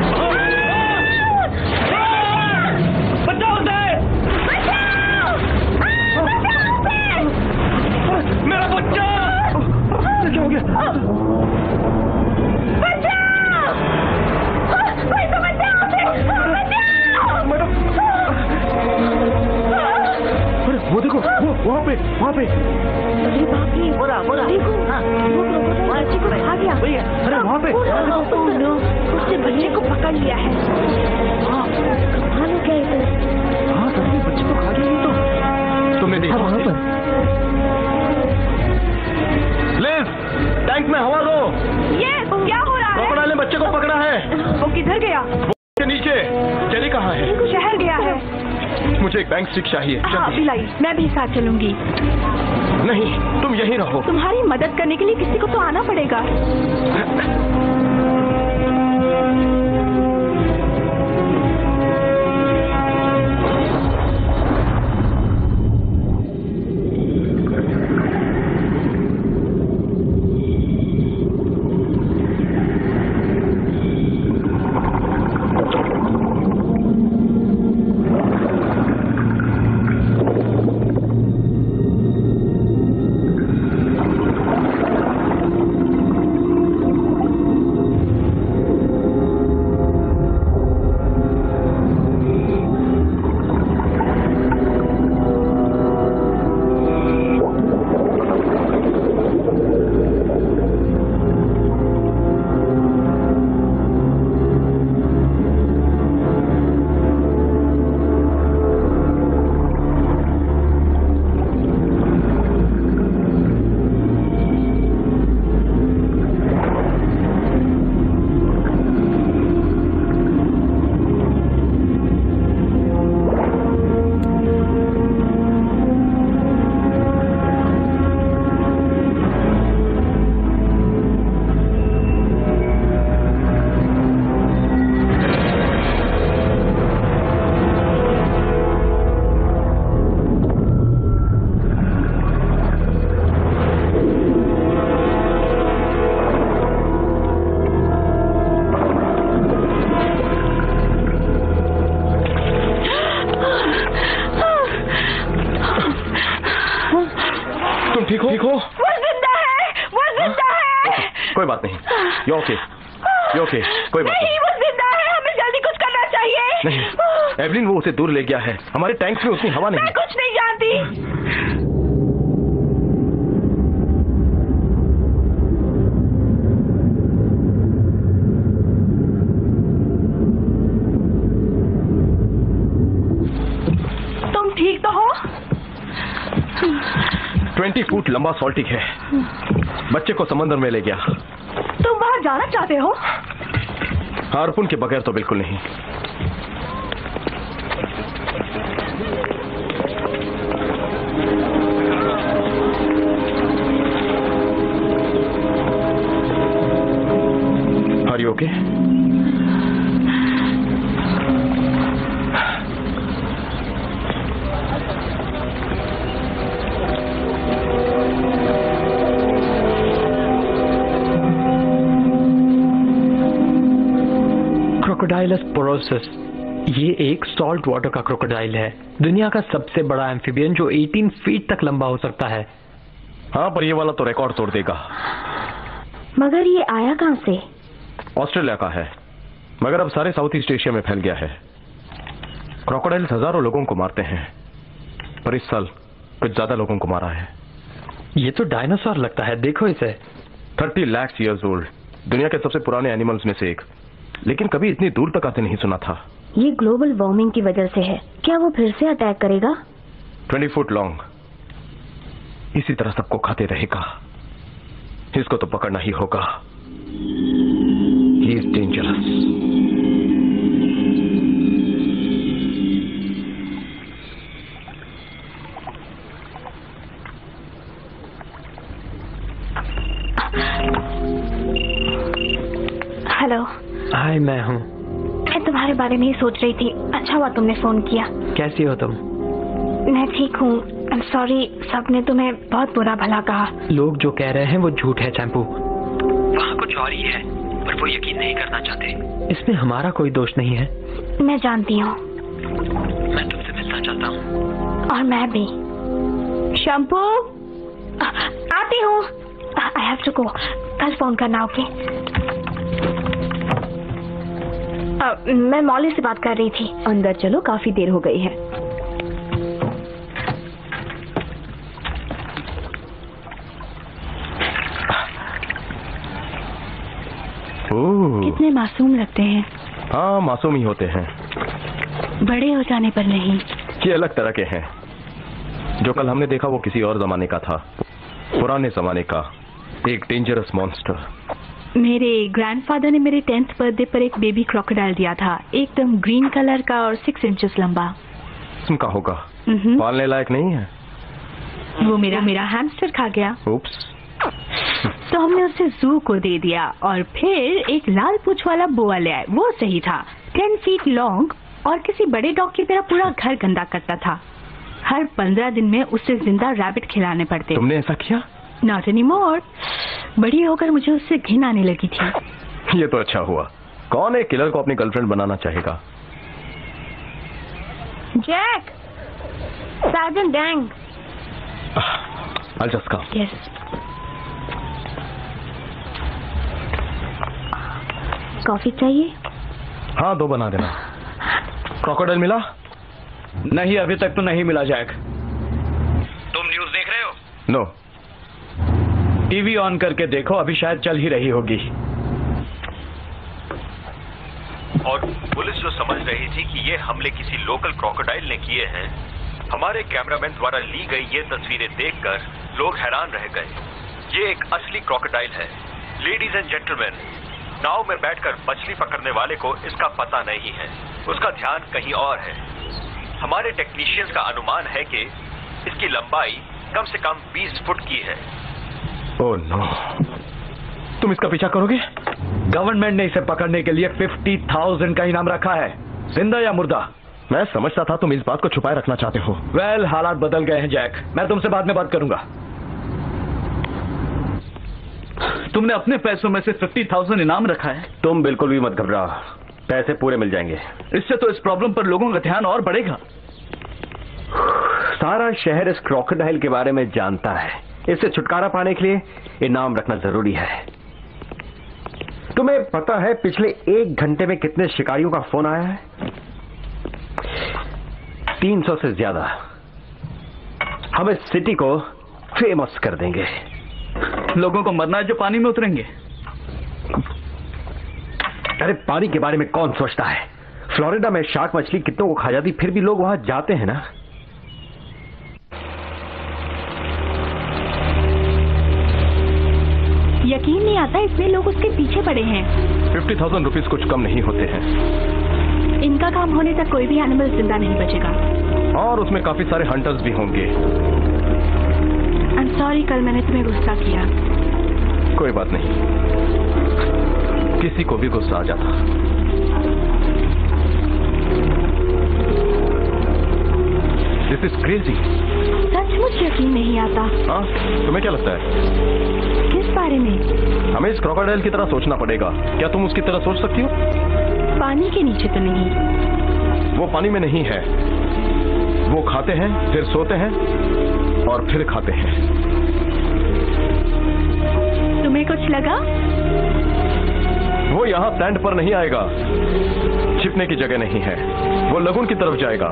मेरा बच्चा क्या हो गया? बचाओ! बचाओ! बचाओ! मैडम, अरे वो देखो, वो वहाँ पे, वहाँ पे। अरे बाप रे, बोला बोला देखो, हाँ, वो बच्चे को खा गया। अरे वहाँ पे। उसने बच्चे को पकड़ लिया है। हाँ, कमाल क्या है? हाँ, सभी बच्चे को खा गया। तो तुमने देखा वहाँ पर? टैंक में हवा दो। ये क्या हो रहा है? क्रोकोडाइल ने बच्चे को पकड़ा है। वो किधर गया? के नीचे। चली कहाँ है? शहर गया है। मुझे एक बैंक स्टिक चाहिए। हाँ, बिलाई, मैं भी साथ चलूंगी। नहीं, तुम यहीं रहो। तुम्हारी मदद करने के लिए किसी को तो आना पड़ेगा। कोई बात नहीं। You okay? You okay? कोई बात नहीं, वो जिंदा है, हमें जल्दी कुछ करना चाहिए। नहीं एवलिन, वो उसे दूर ले गया है। हमारे टैंक्स में उतनी हवा नहीं। मैं कुछ नहीं जानती। तुम ठीक तो हो? ट्वेंटी फुट लंबा सॉल्टिक है, बच्चे को समंदर में ले गया। तुम बाहर जाना चाहते हो? हार्पून के बगैर तो बिल्कुल नहीं। Are you okay? Crocodylus porosus, ये एक सॉल्ट वाटर का क्रोकोडाइल है, दुनिया का सबसे बड़ा एम्फीबियन जो अठारह फीट तक लंबा हो सकता है। हाँ, पर ये वाला तो रिकॉर्ड तोड़ देगा। मगर ये आया कहाँ से? ऑस्ट्रेलिया का है, मगर अब सारे साउथ ईस्ट एशिया में फैल गया है। क्रोकोडाइल्स हजारों लोगों को मारते हैं, पर इस साल कुछ ज्यादा लोगों को मारा है। ये तो डायनासोर लगता है, देखो इसे। थर्टी लाख ईयर्स ओल्ड, दुनिया के सबसे पुराने एनिमल्स में से एक, लेकिन कभी इतनी दूर तक आते नहीं सुना था। ये ग्लोबल वार्मिंग की वजह से है। क्या वो फिर से अटैक करेगा? ट्वेंटी फुट लॉन्ग, इसी तरह सबको खाते रहेगा। इसको तो पकड़ना ही होगा। He is dangerous. Hello. Hi, मैं हूँ। मैं तुम्हारे बारे में ही सोच रही थी। अच्छा हुआ तुमने फोन किया। कैसी हो तुम? मैं ठीक हूँ। आई एम सॉरी, सबने तुम्हें बहुत बुरा भला कहा। लोग जो कह रहे हैं वो झूठ है चैंपू। वहाँ कुछ और ही है, पर वो यकीन नहीं करना चाहते। इसमें हमारा कोई दोष नहीं है। मैं जानती हूँ। मैं तुमसे मिलना चाहता हूँ। और मैं भी। शैम्पू, आती हूँ। I have to go. कल फोन करना, ओके? मैं मौली से बात कर रही थी। अंदर चलो, काफी देर हो गई है। कितने मासूम लगते हैं। हाँ, मासूम ही होते हैं, बड़े हो जाने पर नहीं। ये अलग तरह के हैं। जो कल हमने देखा वो किसी और जमाने का था, पुराने जमाने का, एक डेंजरस मॉन्स्टर। मेरे ग्रैंडफादर ने मेरे टेंथ बर्थडे पर एक बेबी क्रोकोडाइल दिया था, एकदम ग्रीन कलर का और सिक्स इंचेस लंबा। का होगा, पालने लायक नहीं है। वो मेरा मेरा हैमस्टर खा गया। उप्स। तो हमने उसे जू को दे दिया और फिर एक लाल पूंछ वाला बोआ ले आए। वो सही था, टेन फीट लॉन्ग और किसी बड़े डॉग की तरह पूरा घर गंदा करता था। हर पंद्रह दिन में उसे जिंदा रैबिट खिलाने पड़ते। तुमने ऐसा किया? Not any more. बड़ी होकर मुझे उससे घिन आने लगी थी। ये तो अच्छा हुआ। कौन एक किलर को अपनी गर्लफ्रेंड बनाना चाहेगा? Jack, sergeant Dang. I'll just come. Yes. Coffee चाहिए? हाँ, दो बना देना। क्रोकोडाइल मिला? नहीं, अभी तक तो नहीं मिला जैक। तुम न्यूज़ देख रहे हो? नो। टीवी ऑन करके देखो, अभी शायद चल ही रही होगी। और पुलिस जो समझ रही थी कि ये हमले किसी लोकल क्रोकोडाइल ने किए हैं, हमारे कैमरामैन द्वारा ली गई ये तस्वीरें देखकर लोग हैरान रह गए। ये एक असली क्रोकोडाइल है। लेडीज एंड जेंटलमैन, नाव में बैठकर मछली पकड़ने वाले को इसका पता नहीं है, उसका ध्यान कहीं और है। हमारे टेक्नीशियंस का अनुमान है कि इसकी लंबाई कम से कम बीस फुट की है। ओह नो, तुम इसका पीछा करोगे? गवर्नमेंट ने इसे पकड़ने के लिए फिफ्टी थाउजेंड का इनाम रखा है, जिंदा या मुर्दा। मैं समझता था तुम इस बात को छुपाए रखना चाहते हो। वेल well, हालात बदल गए हैं जैक, मैं तुमसे बाद में बात करूंगा। तुमने अपने पैसों में से फिफ्टी थाउजेंड इनाम रखा है? तुम बिल्कुल भी मत घबराओ, पैसे पूरे मिल जाएंगे। इससे तो इस प्रॉब्लम पर लोगों का ध्यान और बढ़ेगा। सारा शहर इस क्रोकोडाइल के बारे में जानता है। इससे छुटकारा पाने के लिए इनाम रखना जरूरी है। तुम्हें पता है पिछले एक घंटे में कितने शिकारियों का फोन आया है? तीन सौ से ज्यादा। हम इस सिटी को फेमस कर देंगे। लोगों को मरना है जो पानी में उतरेंगे। अरे पानी के बारे में कौन सोचता है? फ्लोरिडा में शार्क मछली कितनों को खा जाती, फिर भी लोग वहां जाते हैं ना। यकीन नहीं आता इसमें लोग उसके पीछे पड़े हैं। फिफ्टी थाउजेंड रुपीज कुछ कम नहीं होते हैं। इनका काम होने तक कोई भी एनिमल जिंदा नहीं बचेगा। और उसमें काफी सारे हंटर्स भी होंगे। आई एम सॉरी, कल मैंने तुम्हें गुस्सा किया। कोई बात नहीं, किसी को भी गुस्सा आ जाता। This is crazy. सचमुच यकीन नहीं आता। हाँ, तुम्हें क्या लगता है? किस बारे में? हमें इस क्रोकोडाइल की तरह सोचना पड़ेगा। क्या तुम उसकी तरह सोच सकती हो? पानी के नीचे तो नहीं। वो पानी में नहीं है। वो खाते हैं, फिर सोते हैं और फिर खाते हैं। तुम्हें कुछ लगा? वो यहाँ सैंड पर नहीं आएगा। छिपने की जगह नहीं है। वो लगून की तरफ जाएगा।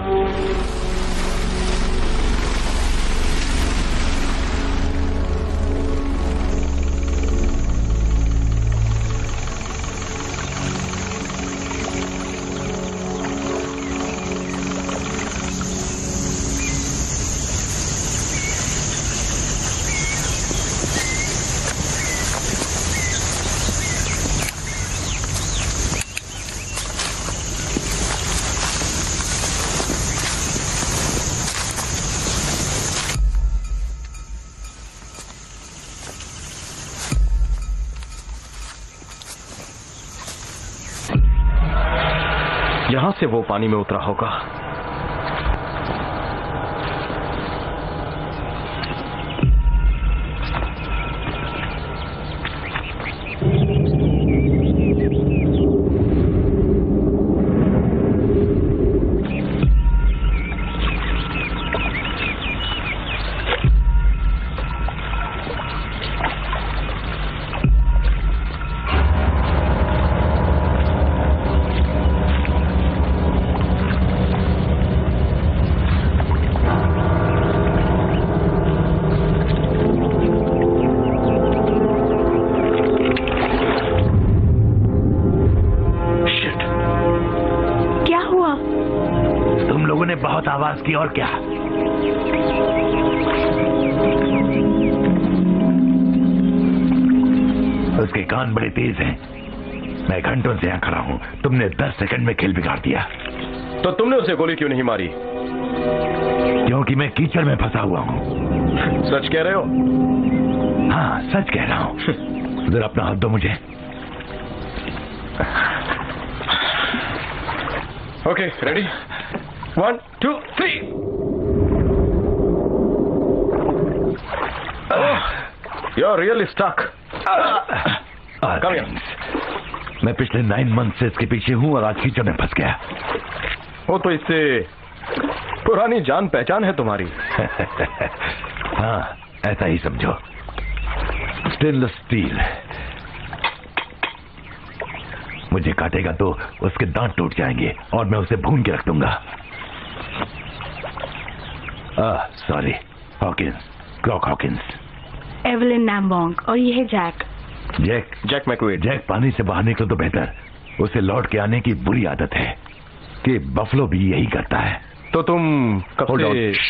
यहां से वो पानी में उतरा होगा। आवाज की और क्या? उसके कान बड़े तेज हैं। मैं घंटों से यहां खड़ा हूं। तुमने दस सेकंड में खेल बिगाड़ दिया। तो तुमने उसे गोली क्यों नहीं मारी? क्योंकि मैं कीचड़ में फंसा हुआ हूं। सच कह रहे हो? हाँ, सच कह रहा हूं। जरा अपना हाथ दो मुझे। Okay, ready? One, two, three. You're really stuck. Come here. मैं पिछले नाइन मंथ से इसके पीछे हूँ और आज कीचड़ में फंस गया। वो तो इससे पुरानी जान पहचान है तुम्हारी। हाँ, ऐसा ही समझो। Stainless steel. मुझे काटेगा तो उसके दांत टूट जाएंगे और मैं उसे भून के रख दूंगा। Sorry, Hawkins, Crock Hawkins. Evelyn Nambong और ये है Jack. Jack Jack McQuaid. Jack पानी से बाहर निकले तो बेहतर। उसे लौट के आने की बुरी आदत है कि बफलो भी यही करता है। तो तुम कब से...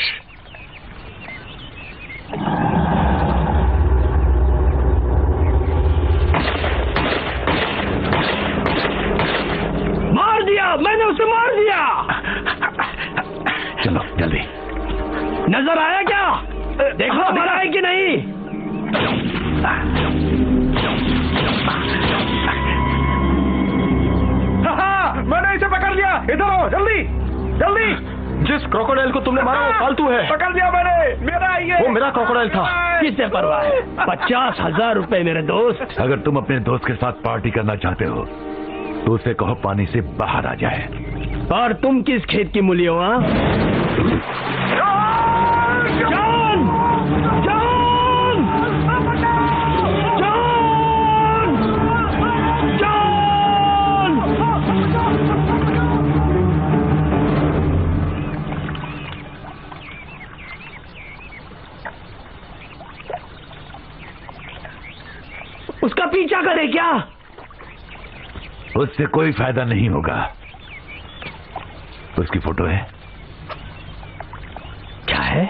मार दिया, मैंने उसे मार दिया। चलो जल्दी। नजर आया क्या? देखो मरा है कि नहीं? मैंने इसे पकड़ लिया। इधर आओ, जल्दी जल्दी। जिस क्रोकोडाइल को तुमने मारा वो फालतू है। पकड़ लिया मैंने। मेरा ये वो मेरा क्रोकोडाइल था। किससे परवाह है? पचास हजार रुपए मेरे दोस्त। अगर तुम अपने दोस्त के साथ पार्टी करना चाहते हो तो उसे कहो पानी से बाहर आ जाए। और तुम किस खेत की मूली हो? हाँ, जॉन! जॉन! जॉन! जॉन! उसका पीछा करे क्या? उससे कोई फायदा नहीं होगा। उसकी फोटो है? क्या है?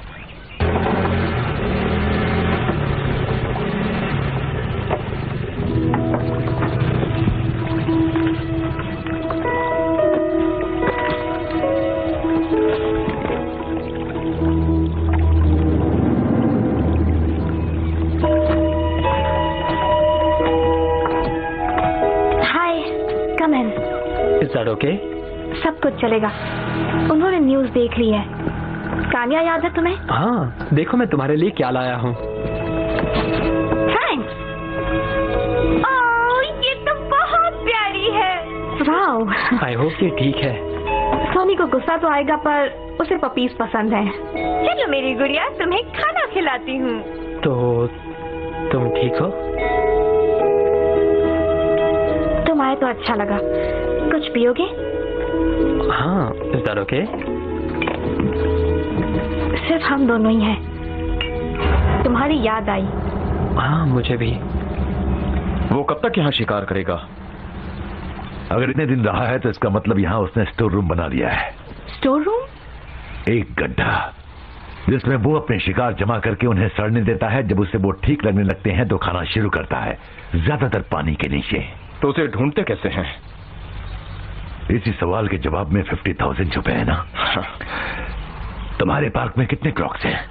ओके सब कुछ चलेगा। उन्होंने न्यूज देख ली है। कान्या याद है तुम्हें? हाँ, देखो मैं तुम्हारे लिए क्या लाया हूँ। थैंक्स। ओह, ये तो बहुत प्यारी है। वाओ। आई होप ये ठीक है। सोनी को गुस्सा तो आएगा पर उसे पपीज पसंद है। चलो मेरी गुड़िया, तुम्हें खाना खिलाती हूँ। तो तुम ठीक हो? तुम आए तो अच्छा लगा। कुछ पियोगे? हाँ, इज दैट ओके? सिर्फ हम दोनों ही हैं। तुम्हारी याद आई। हाँ, मुझे भी। वो कब तक यहाँ शिकार करेगा? अगर इतने दिन रहा है तो इसका मतलब यहाँ उसने स्टोर रूम बना लिया है। Store room? एक गड्ढा जिसमें वो अपने शिकार जमा करके उन्हें सड़ने देता है। जब उसे वो ठीक लगने लगते हैं तो खाना शुरू करता है, ज्यादातर पानी के नीचे। तो उसे ढूंढते कैसे हैं? इसी सवाल के जवाब में फिफ्टी थाउजेंड छुपे हैं ना। तुम्हारे पार्क में कितने क्रॉक्स हैं?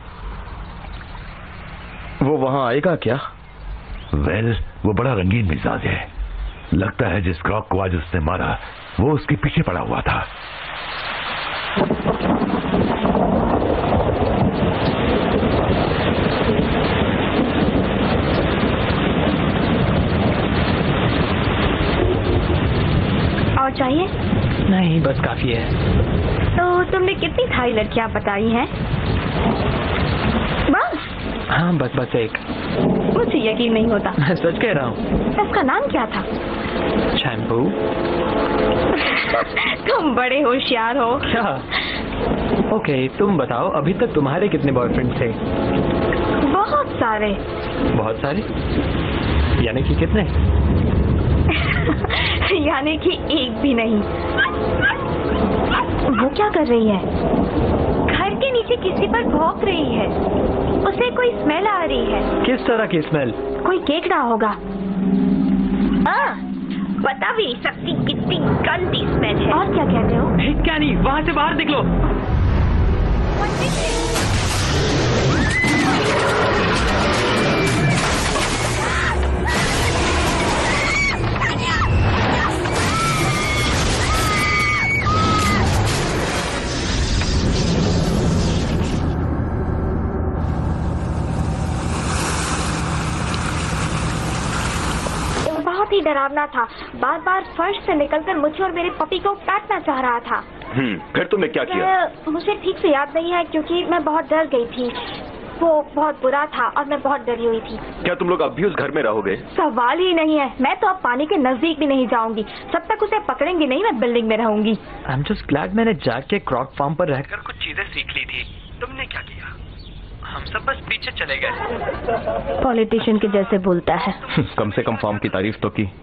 वो वहां आएगा क्या? वेल well, वो बड़ा रंगीन मिजाज है। लगता है जिस क्रॉक को आज उसने मारा वो उसके पीछे पड़ा हुआ था। और चाहिए? नहीं, बस काफी है। तो तुमने कितनी थाई लड़कियां बताई हैं? बस? हाँ, बस बस एक। मुझे यकीन नहीं होता। मैं सच कह रहा हूँ। उसका नाम क्या था? शैम्पू। तुम बड़े होशियार हो। क्या? ओके, तुम बताओ, अभी तक तुम्हारे कितने बॉयफ्रेंड थे? बहुत सारे। बहुत सारे? यानी कि कितने? यानी कि एक भी नहीं। वो क्या कर रही है? घर के नीचे किसी पर भौंक रही है। उसे कोई स्मेल आ रही है। किस तरह की स्मेल? कोई केक रहा होगा। आ, बता भी नहीं सकती कितनी गंदी स्मेल है। और क्या कहते हो? क्या नहीं, वहाँ से बाहर निकलो। बहुत ही डरावना था। बार बार फर्श से निकलकर मुझे और मेरे पपी को काटना चाह रहा था। हम्म, फिर तुमने क्या किया? मुझे ठीक से याद नहीं है क्योंकि मैं बहुत डर गई थी। वो बहुत बुरा था और मैं बहुत डरी हुई थी। क्या तुम लोग अब भी उस घर में रहोगे? सवाल ही नहीं है। मैं तो अब पानी के नजदीक भी नहीं जाऊंगी। जब तक उसे पकड़ेंगी नहीं मैं बिल्डिंग में रहूंगी। आई एम जस्ट ग्लैड मैंने जाके क्रॉक फार्म पर रहकर कुछ चीजें सीख ली थी। तुमने क्या किया? हम सब बस पीछे चले गए। पॉलिटिशियन के जैसे बोलता है। कम से कम फार्म की तारीफ तो की।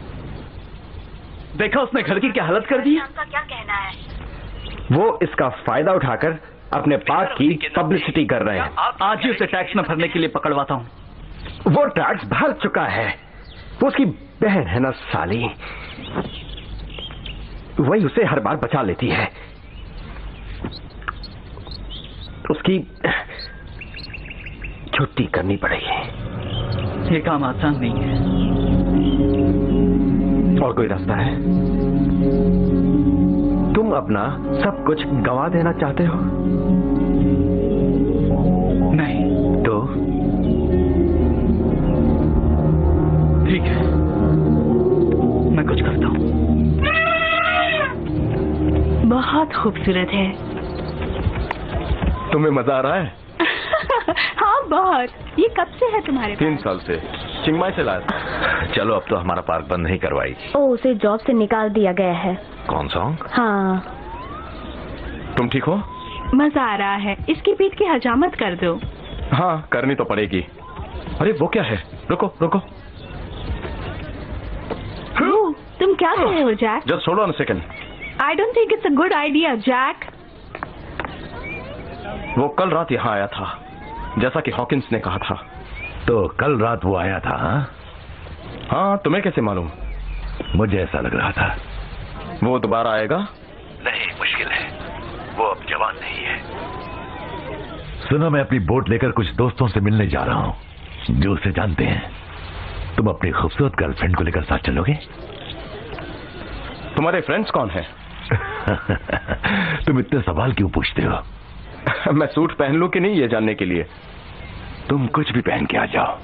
देखा उसने घर की क्या हालत कर दी? आपका क्या कहना है? वो इसका फायदा उठाकर अपने पार्क की पब्लिसिटी कर रहे हैं। आज ही उसे टैक्स में भरने के लिए पकड़वाता हूँ। वो टैक्स भर चुका है। वो उसकी बहन है ना साली, वही उसे हर बार बचा लेती है। उसकी छुट्टी करनी पड़ेगी। ये काम आसान नहीं है। और कोई रास्ता है? तुम अपना सब कुछ गंवा देना चाहते हो? नहीं। तो ठीक है, मैं कुछ करता हूँ। बहुत खूबसूरत है। तुम्हें मजा आ रहा है? हाँ बहुत। ये कब से है तुम्हारे तीन साल से चिंगमाई से लाया था। चलो अब तो हमारा पार्क बंद नहीं करवाएगी। ओ, उसे जॉब से निकाल दिया गया है। कौन सॉन्ग? हाँ। तुम ठीक हो? मजा आ रहा है। इसकी पीठ की हजामत कर दो। हाँ, करनी तो पड़ेगी। अरे वो क्या है? रुको रुको। ओ, तुम क्या कर रहे हो Jack? Just hold on a second. I don't think it's a good idea Jack. वो कल रात यहाँ आया था, जैसा कि हॉकिंस ने कहा था। तो कल रात वो आया था? हाँ, हाँ, तुम्हें कैसे मालूम? मुझे ऐसा लग रहा था। वो दोबारा आएगा? नहीं, मुश्किल है, वो अब जवान नहीं है। सुनो, मैं अपनी बोट लेकर कुछ दोस्तों से मिलने जा रहा हूँ जो उसे जानते हैं। तुम अपनी खूबसूरत गर्लफ्रेंड को लेकर साथ चलोगे? तुम्हारे फ्रेंड्स कौन हैं? तुम इतने सवाल क्यों पूछते हो? मैं सूट पहन लूं कि नहीं, ये जानने के लिए। तुम कुछ भी पहन के आ जाओ।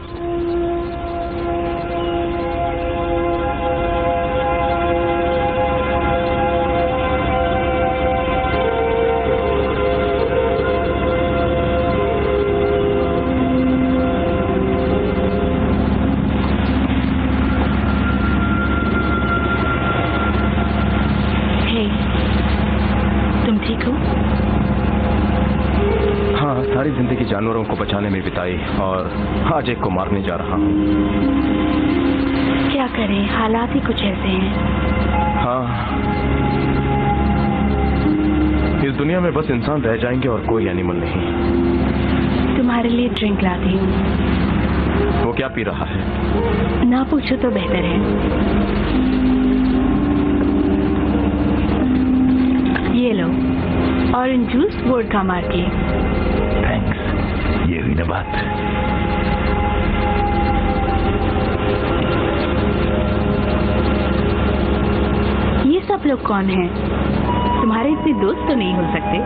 जिंदगी जानवरों को बचाने में बिताई और आज एक को मारने जा रहा हूँ। क्या करें, हालात ही कुछ ऐसे हैं। हाँ, इस दुनिया में बस इंसान रह जाएंगे और कोई एनिमल नहीं। तुम्हारे लिए ड्रिंक लाती हूँ। वो क्या पी रहा है? ना पूछो तो बेहतर है। ये लो, ऑरेंज जूस वोडका मार के। थैंक्स, ये हुई ना बात। ये सब लोग कौन हैं? तुम्हारे इतने दोस्त तो नहीं हो सकते।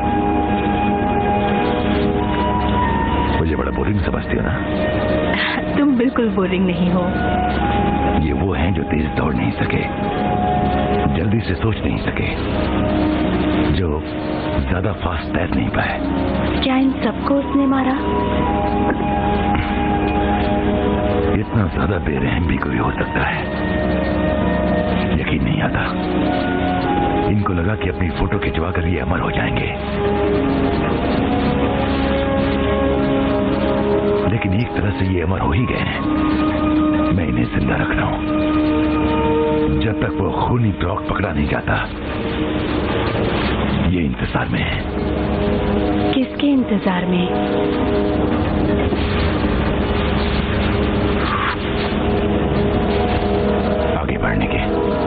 मुझे बड़ा बोरिंग समझती हो ना? तुम बिल्कुल बोरिंग नहीं हो। ये वो हैं जो तेज दौड़ नहीं सके, जल्दी से सोच नहीं सके, जो ज्यादा फास्ट तैर नहीं पाए। क्या इन सबको उसने मारा? इतना ज्यादा बेरहम भी कोई हो सकता है? यकीन नहीं आता। इनको लगा कि अपनी फोटो खिंचवा कर ये अमर हो जाएंगे, लेकिन एक तरह से ये अमर हो ही गए हैं। मैं इन्हें जिंदा रख रहा हूं जब तक वो खूनी ड्रॉग पकड़ा नहीं जाता। ये इंतजार में है। किसके इंतजार में? आगे बढ़ने के।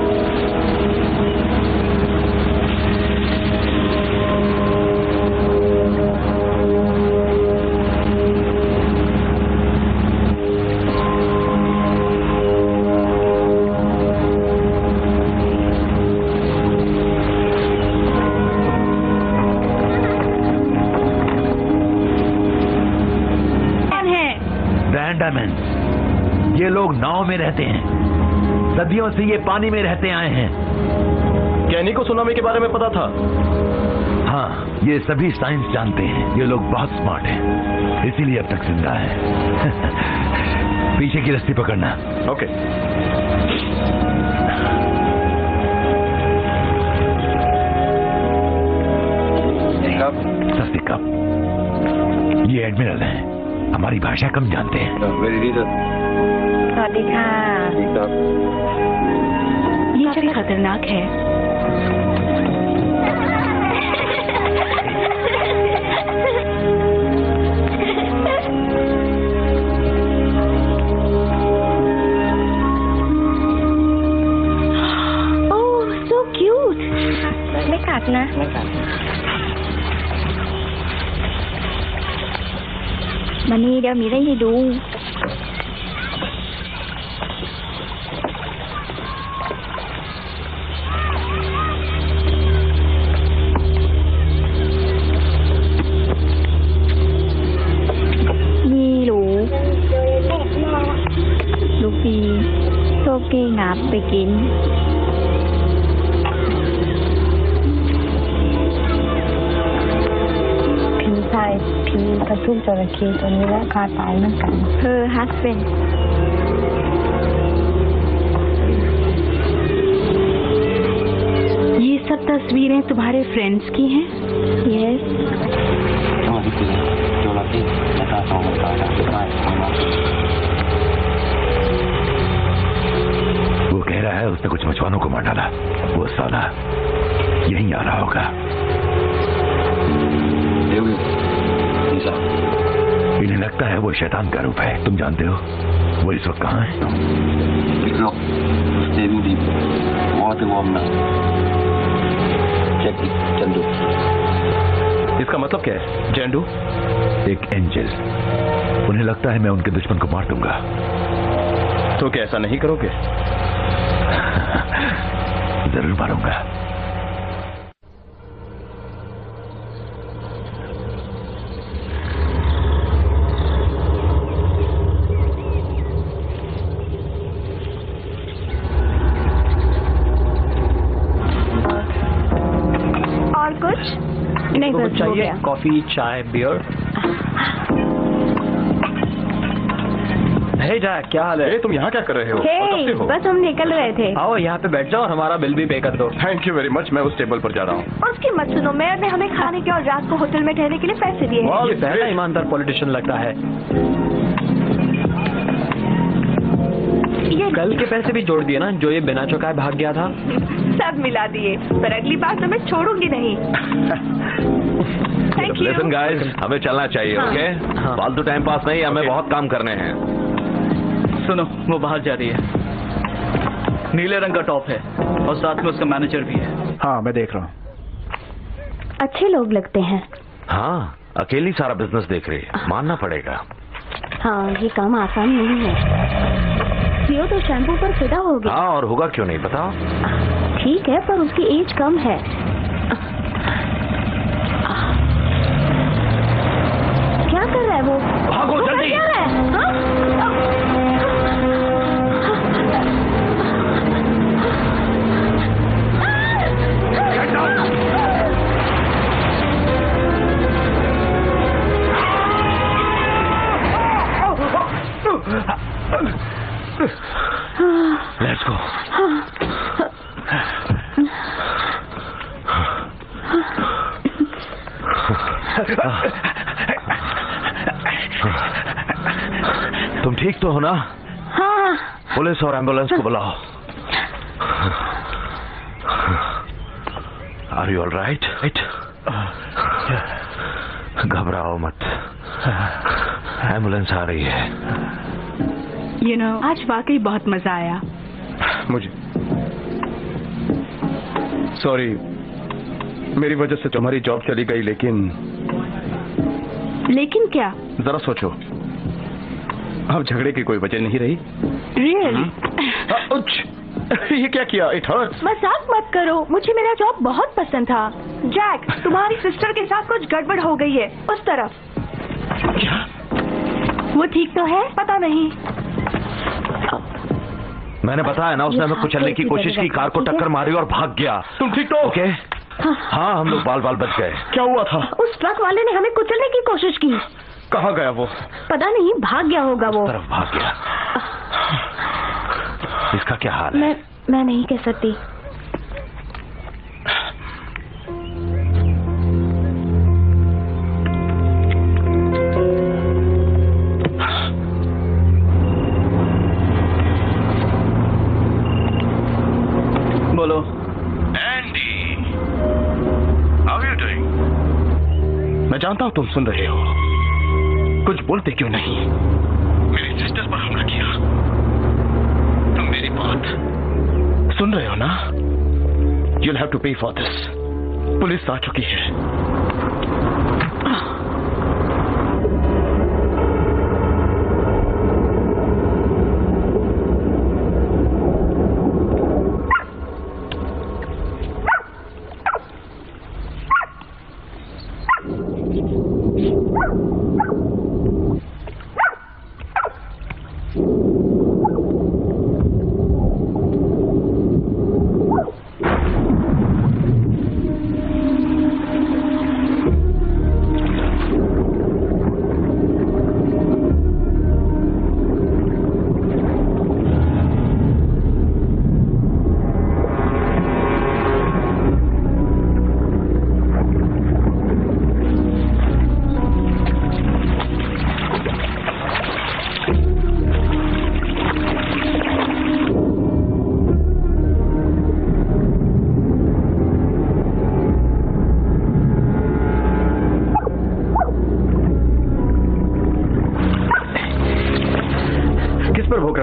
ये लोग नाव में रहते हैं, सदियों से ये पानी में रहते आए हैं। कैनी को सुनामी के बारे में पता था? हाँ, ये सभी साइंस जानते हैं। ये लोग बहुत स्मार्ट हैं, इसीलिए अब तक जिंदा है। पीछे की रस्सी पकड़ना। ओके। सस्ती कप। ये एडमिरल हैं, हमारी भाषा कम जानते हैं। ये काफी खतरनाक है। ओह, so cute।ไม่กัดนะ มานี่เดี๋ยวมีได้ให้ดู นี่หรูลูกปีโซเกงับไปกินผีกระทุกจระเข้ตัวนี้และคาตายเหมือนกันเธอฮัสเบน ये सब तस्वीरें तुम्हारे फ्रेंड्स की हैं? यस। नौजवानों को मार डाला। वो साला यहीं आ रहा होगा। इन्हें लगता है वो शैतान का रूप है। तुम जानते हो वो इस वक्त कहाँ है? चंदू। इसका मतलब क्या है चंदू? एक एंजल। उन्हें लगता है मैं उनके दुश्मन को मार दूंगा। तो क्या ऐसा नहीं करोगे? जरूर मारूंगा। और कुछ नहीं? बस चाहिए कॉफी, चाय, बियर। हे जैक, क्या हाल है? ए, तुम यहाँ क्या कर रहे हो? हे, और कब से हो? बस हम निकल रहे थे। आओ यहाँ पे बैठ जाओ और हमारा बिल भी पे कर दो। Thank you very much. मैं उस टेबल पर जा रहा हूँ। उसकी मत सुनो, मेयर ने हमें खाने के और रात को होटल में ठहरने के लिए पैसे दिए हैं। ये पहला ईमानदार पॉलिटिशियन लगता है। ये कल के पैसे भी जोड़ दिए ना, जो ये बिना चौकाए भाग गया था। सब मिला दिए, पर अगली बार तो मैं छोड़ूंगी नहीं। Thank you. लिसन गाइस, हमें चलना चाहिए। हाँ। ओके, फालतू टाइम पास नहीं, हमें बहुत काम करने हैं। सुनो, वो बाहर जा रही है। नीले रंग का टॉप है और साथ में उसका मैनेजर भी है। हाँ, मैं देख रहा हूँ। अच्छे लोग लगते हैं। हाँ, अकेली सारा बिजनेस देख रही है, मानना पड़ेगा। हाँ, ये काम आसान नहीं है। सीओ तो शैम्पू पर फिदा हो गया। हाँ, और होगा क्यों नहीं, बताओ। ठीक है, पर उसकी एज कम है। क्या कर रहा है वो? भागो वो जल्दी। क्या रहा है? हाँ? Let's go. तुम ठीक तो हो ना? हाँ। पुलिस और एम्बुलेंस को बुलाओ। Are you all right? घबराओ मत, एम्बुलेंस आ रही है। यू नो, आज वाकई बहुत मजा आया। मुझे सॉरी, मेरी वजह से तुम्हारी जॉब चली गई, लेकिन लेकिन क्या? जरा सोचो, अब झगड़े की कोई वजह नहीं रही। रियली? ये क्या किया? It hurts. मजाक मत करो, मुझे मेरा जॉब बहुत पसंद था। जैक, तुम्हारी सिस्टर के साथ कुछ गड़बड़ हो गई है उस तरफ। क्या? वो ठीक तो है? पता नहीं। मैंने बताया ना, उसने हमें कुचलने की कोशिश की, कार को टक्कर मारी और भाग गया। तुम ठीक तो? ओके। हाँ, हम लोग बाल बाल बच गए। क्या हुआ था? उस ट्रक वाले ने हमें कुचलने की कोशिश की। कहाँ गया वो? पता नहीं, भाग गया होगा वो। तरफ भाग गया। इसका क्या हाल है? मैं मैं नहीं कह सकती। बोलो। Andy, how are you doing? मैं जानता हूँ तुम सुन रहे हो, कुछ बोलते क्यों नहीं? मेरी सिस्टर पर हमला किया। तुम मेरी बात सुन रहे हो ना? You'll have to pay for this. Police आ चुकी है।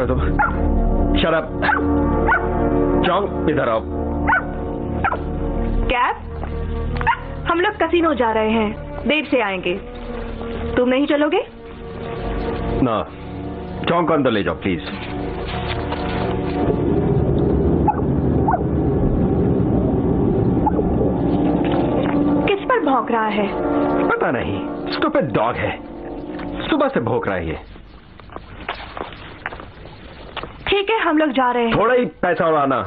दो। शराब। चौंग इधर आओ। कैब, हम लोग कसीनो जा रहे हैं, देर से आएंगे, तुम नहीं चलोगे? ना, चौंग को अंदर ले जाओ प्लीज। किस पर भौंक रहा है? पता नहीं, स्टूपिड डॉग है, सुबह से भौंक रहा है ये। ठीक है, हम लोग जा रहे हैं। थोड़ा ही पैसा उड़ाना।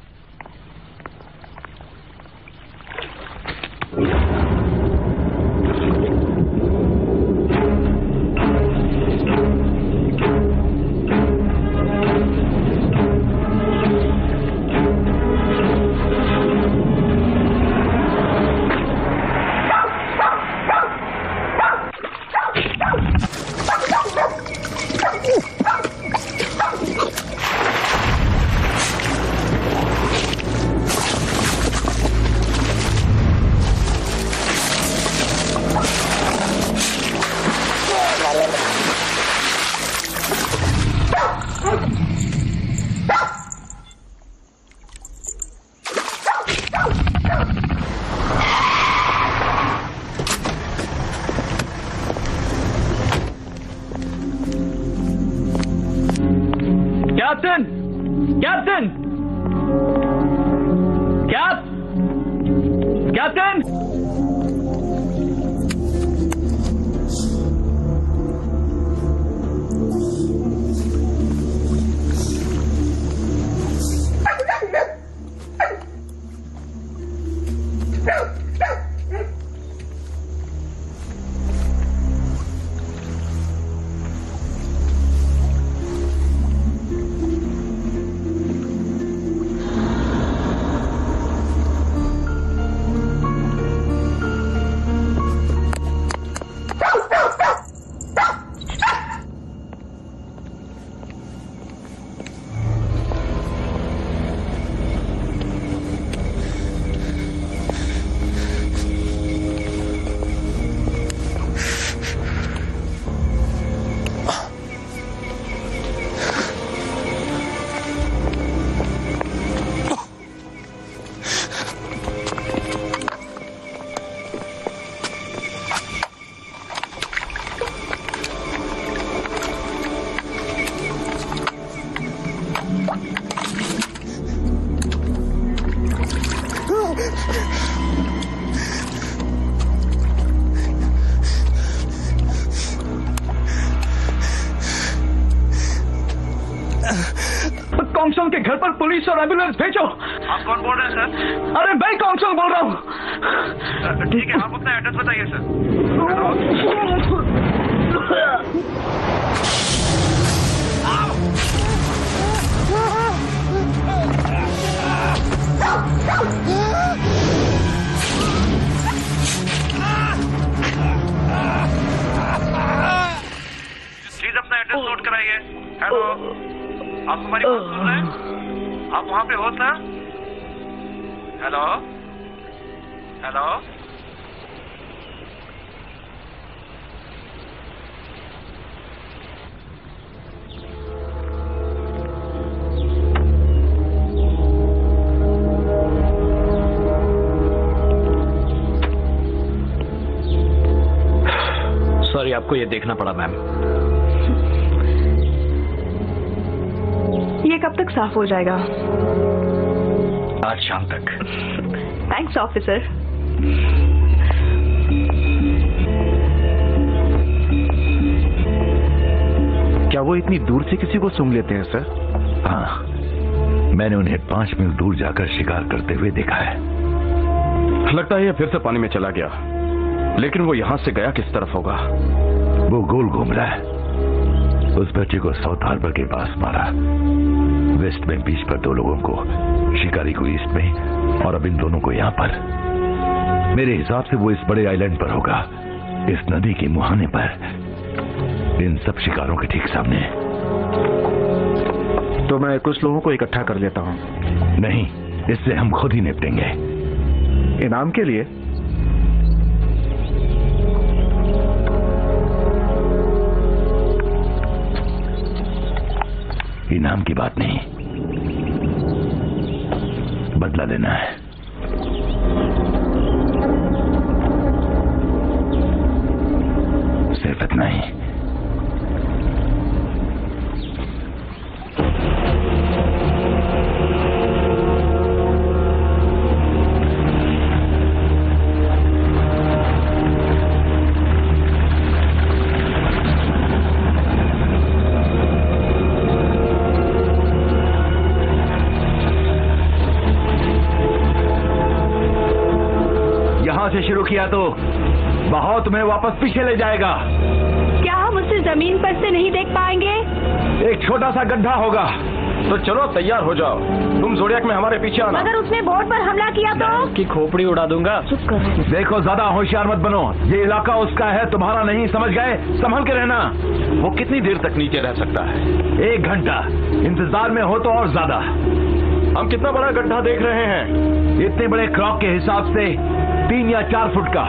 Captain, captain, cap, captain. Kongsong के घर पर पुलिस और एम्बुलेंस भेजो। आप कौन बोल रहे हैं सर? अरे मैं कॉन्गसोंग बोल रहा हूँ। ठीक है, आप अपना एड्रेस बताइए सर। प्लीज अपना एड्रेस नोट कराइए। हेलो, आप हमारी बात सुन रहे हैं? आप वहां पे हो सर? Hello, hello. सॉरी, आपको ये देखना पड़ा मैम। ये कब तक साफ हो जाएगा? आज शाम तक। Thanks officer. क्या वो इतनी दूर से किसी को सूंघ लेते हैं सर? हाँ, मैंने उन्हें पांच मील दूर जाकर शिकार करते हुए देखा है। लगता है ये फिर से पानी में चला गया, लेकिन वो यहां से गया किस तरफ होगा? वो गोल घूम रहा है। उस बच्चे को साउथ हार्बर के पास मारा, वेस्ट में बीच पर दो लोगों को, शिकारी को ईस्ट में, और अब इन दोनों को यहाँ पर। मेरे हिसाब से वो इस बड़े आइलैंड पर होगा, इस नदी के मुहाने पर, इन सब शिकारों के ठीक सामने। तो मैं कुछ लोगों को इकट्ठा कर लेता हूँ। नहीं, इससे हम खुद ही निपटेंगे। इनाम के लिए? नाम की बात नहीं, बदला लेना है। सिर्फ इतना ही। से शुरू किया तो बहाव तुम्हें वापस पीछे ले जाएगा। क्या हम उसे जमीन पर से नहीं देख पाएंगे? एक छोटा सा गड्ढा होगा। तो चलो तैयार हो जाओ, तुम जोडियाक में हमारे पीछे आना। अगर उसने बोट पर हमला किया तो उसकी खोपड़ी उड़ा दूंगा। चुप करो। देखो ज्यादा होशियार मत बनो, ये इलाका उसका है, तुम्हारा नहीं, समझ गए? संभल के रहना। वो कितनी देर तक नीचे रह सकता है? एक घंटा। इंतजार में हो तो और ज्यादा। हम कितना बड़ा गड्ढा देख रहे हैं? इतने बड़े क्रॉक के हिसाब से तीन या चार फुट का।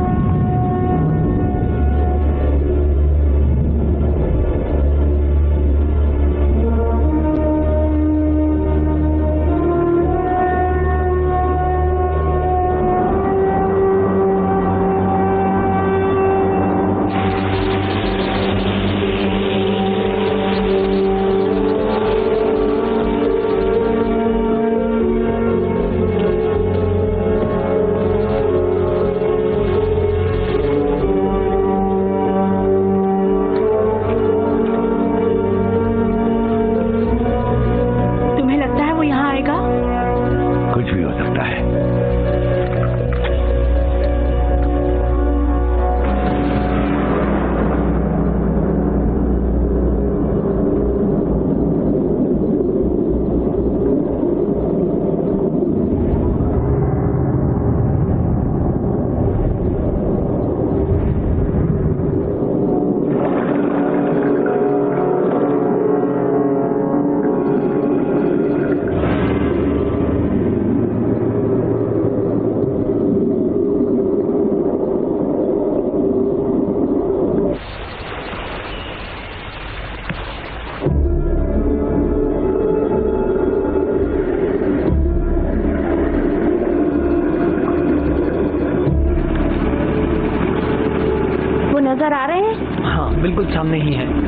नजर आ रहे हैं? हाँ, बिल्कुल सामने ही है।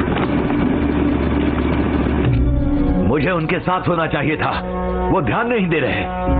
मुझे उनके साथ होना चाहिए था, वो ध्यान नहीं दे रहे।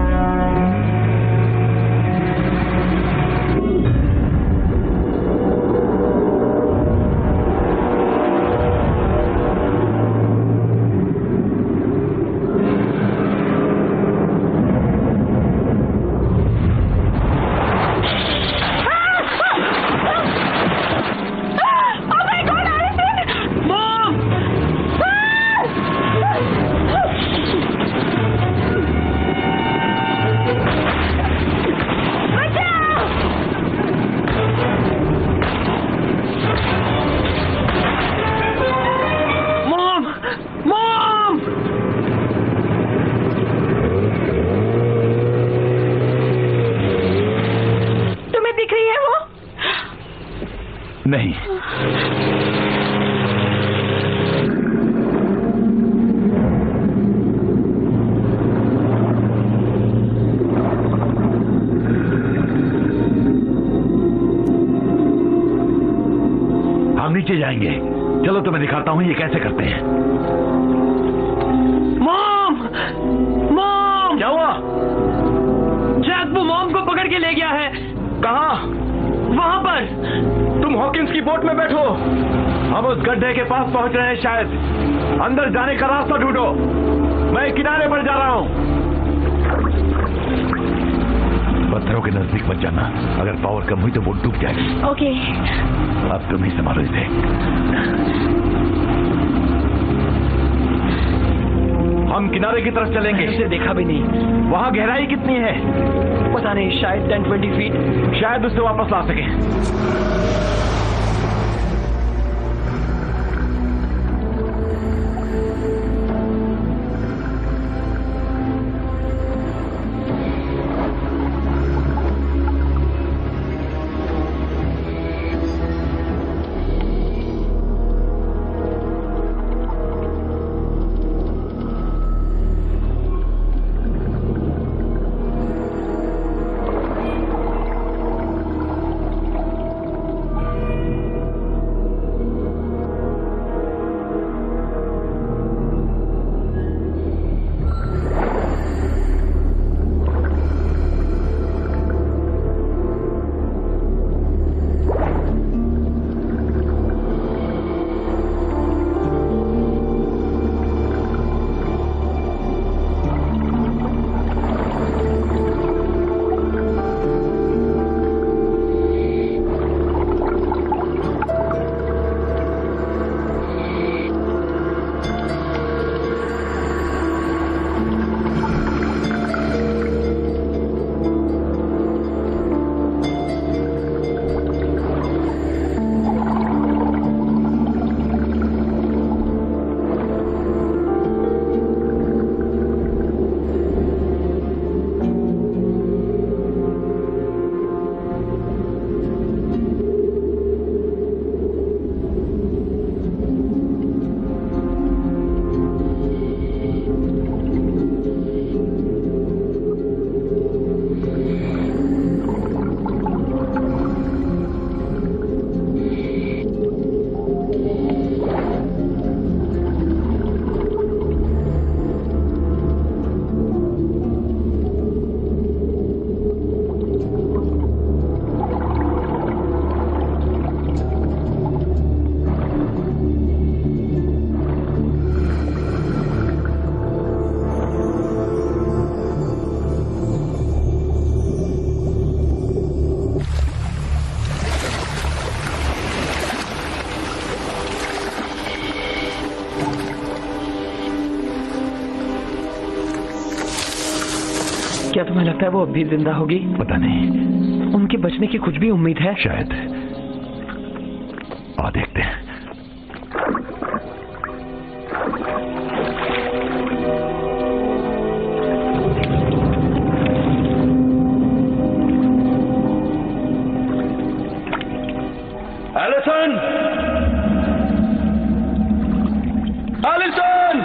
नहीं, हम नीचे जाएंगे। चलो तुम्हें दिखाता हूं ये कैसे करते हैं। मॉम! मॉम! क्या हुआ? जैक वो मॉम को पकड़ के ले गया है। कहाँ? वहां पर। तुम हॉकिंस की बोट में बैठो, हम उस गड्ढे के पास पहुंच रहे हैं। शायद अंदर जाने का रास्ता ढूंढो, मैं किनारे पर जा रहा हूं। पत्थरों के नजदीक मत जाना, अगर पावर कम हुई तो बोट डूब जाएगी। ओके। अब तुम ही संभालो इसे। हम किनारे की तरफ चलेंगे। उसे देखा भी नहीं। वहां गहराई कितनी है? पता नहीं, शायद टेन ट्वेंटी फीट। शायद उससे वापस ला सके। तुम्हें लगता है वो अब भी जिंदा होगी? पता नहीं। उनके बचने की कुछ भी उम्मीद है? शायद। आ देखते हैं। एलिसन! एलिसन!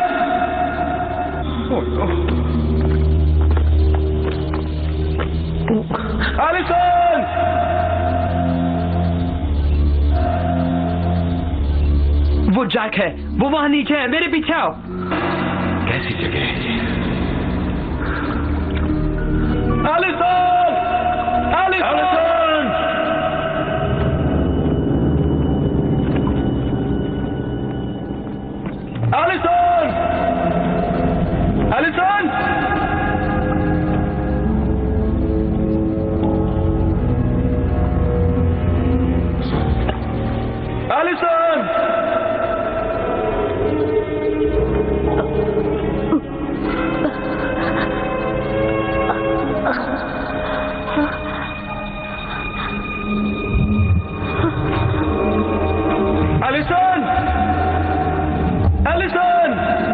एलिसन! वो जैक है, वो वहां नीचे है, मेरे पीछे आओ। कैसी जगह है ये? Allison! Allison! Allison! Allison! Allison! Allison! Allison!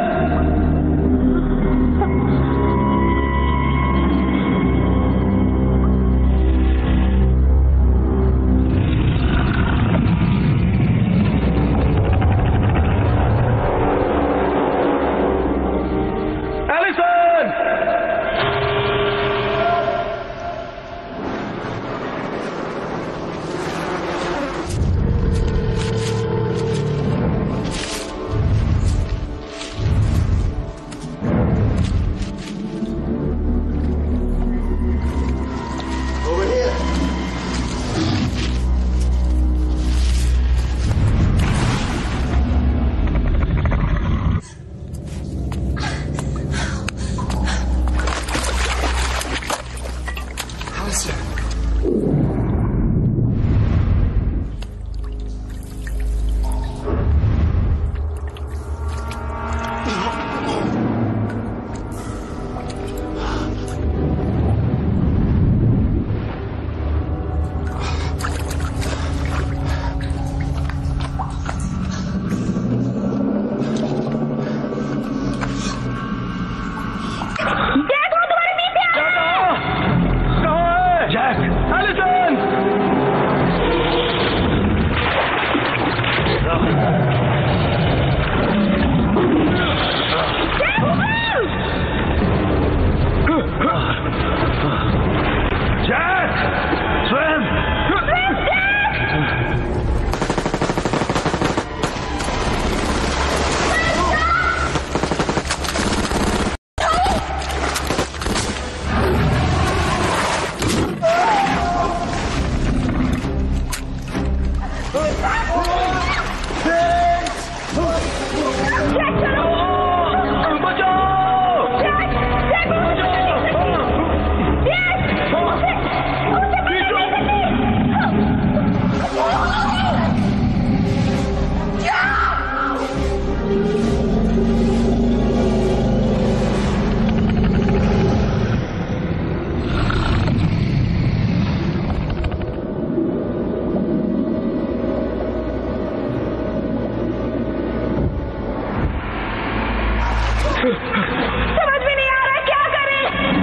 समझ में नहीं आ रहा क्या करें।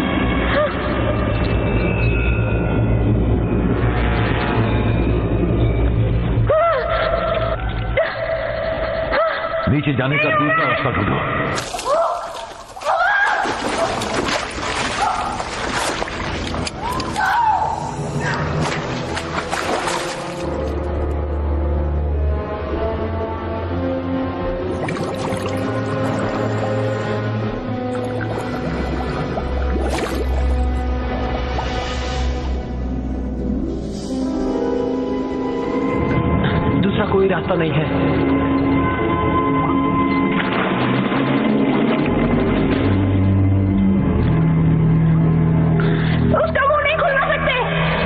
नीचे जाने का दूसरा रास्ता ढूंढो। कोई रास्ता नहीं है। उसका मुंह नहीं खोलना सकते।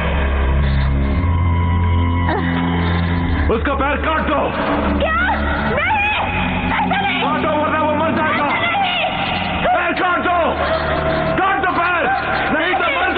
उसका पैर काट दो। क्या? नहीं, ऐसा नहीं। काटो वरना वो मर जाएगा। पैर काट दो, काट दो पैर, नहीं तो मर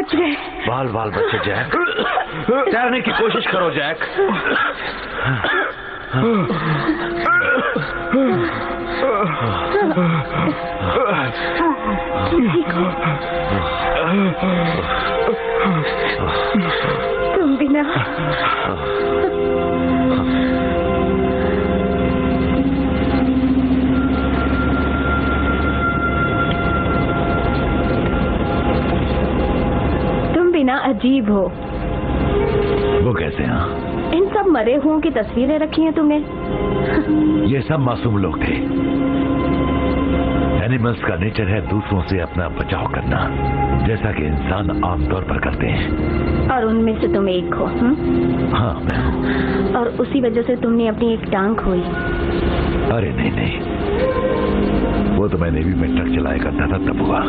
बच गए। बाल बाल बचे जैक। तैरने की कोशिश करो जैक। तुम बिना तुम बिना अजीब हो। वो कैसे? हाँ, इन सब मरे हुओं की तस्वीरें रखी हैं तुमने। ये सब मासूम लोग थे। एनिमल्स का नेचर है दूसरों से अपना बचाव करना, जैसा कि इंसान आमतौर पर करते हैं। और उनमें से तुम एक हो। हुँ? हाँ मैं हूँ। और उसी वजह से तुमने अपनी एक टांग खोई। अरे नहीं नहीं, वो तो मैं नेवी में ट्रक चलाया करता था तब हुआ।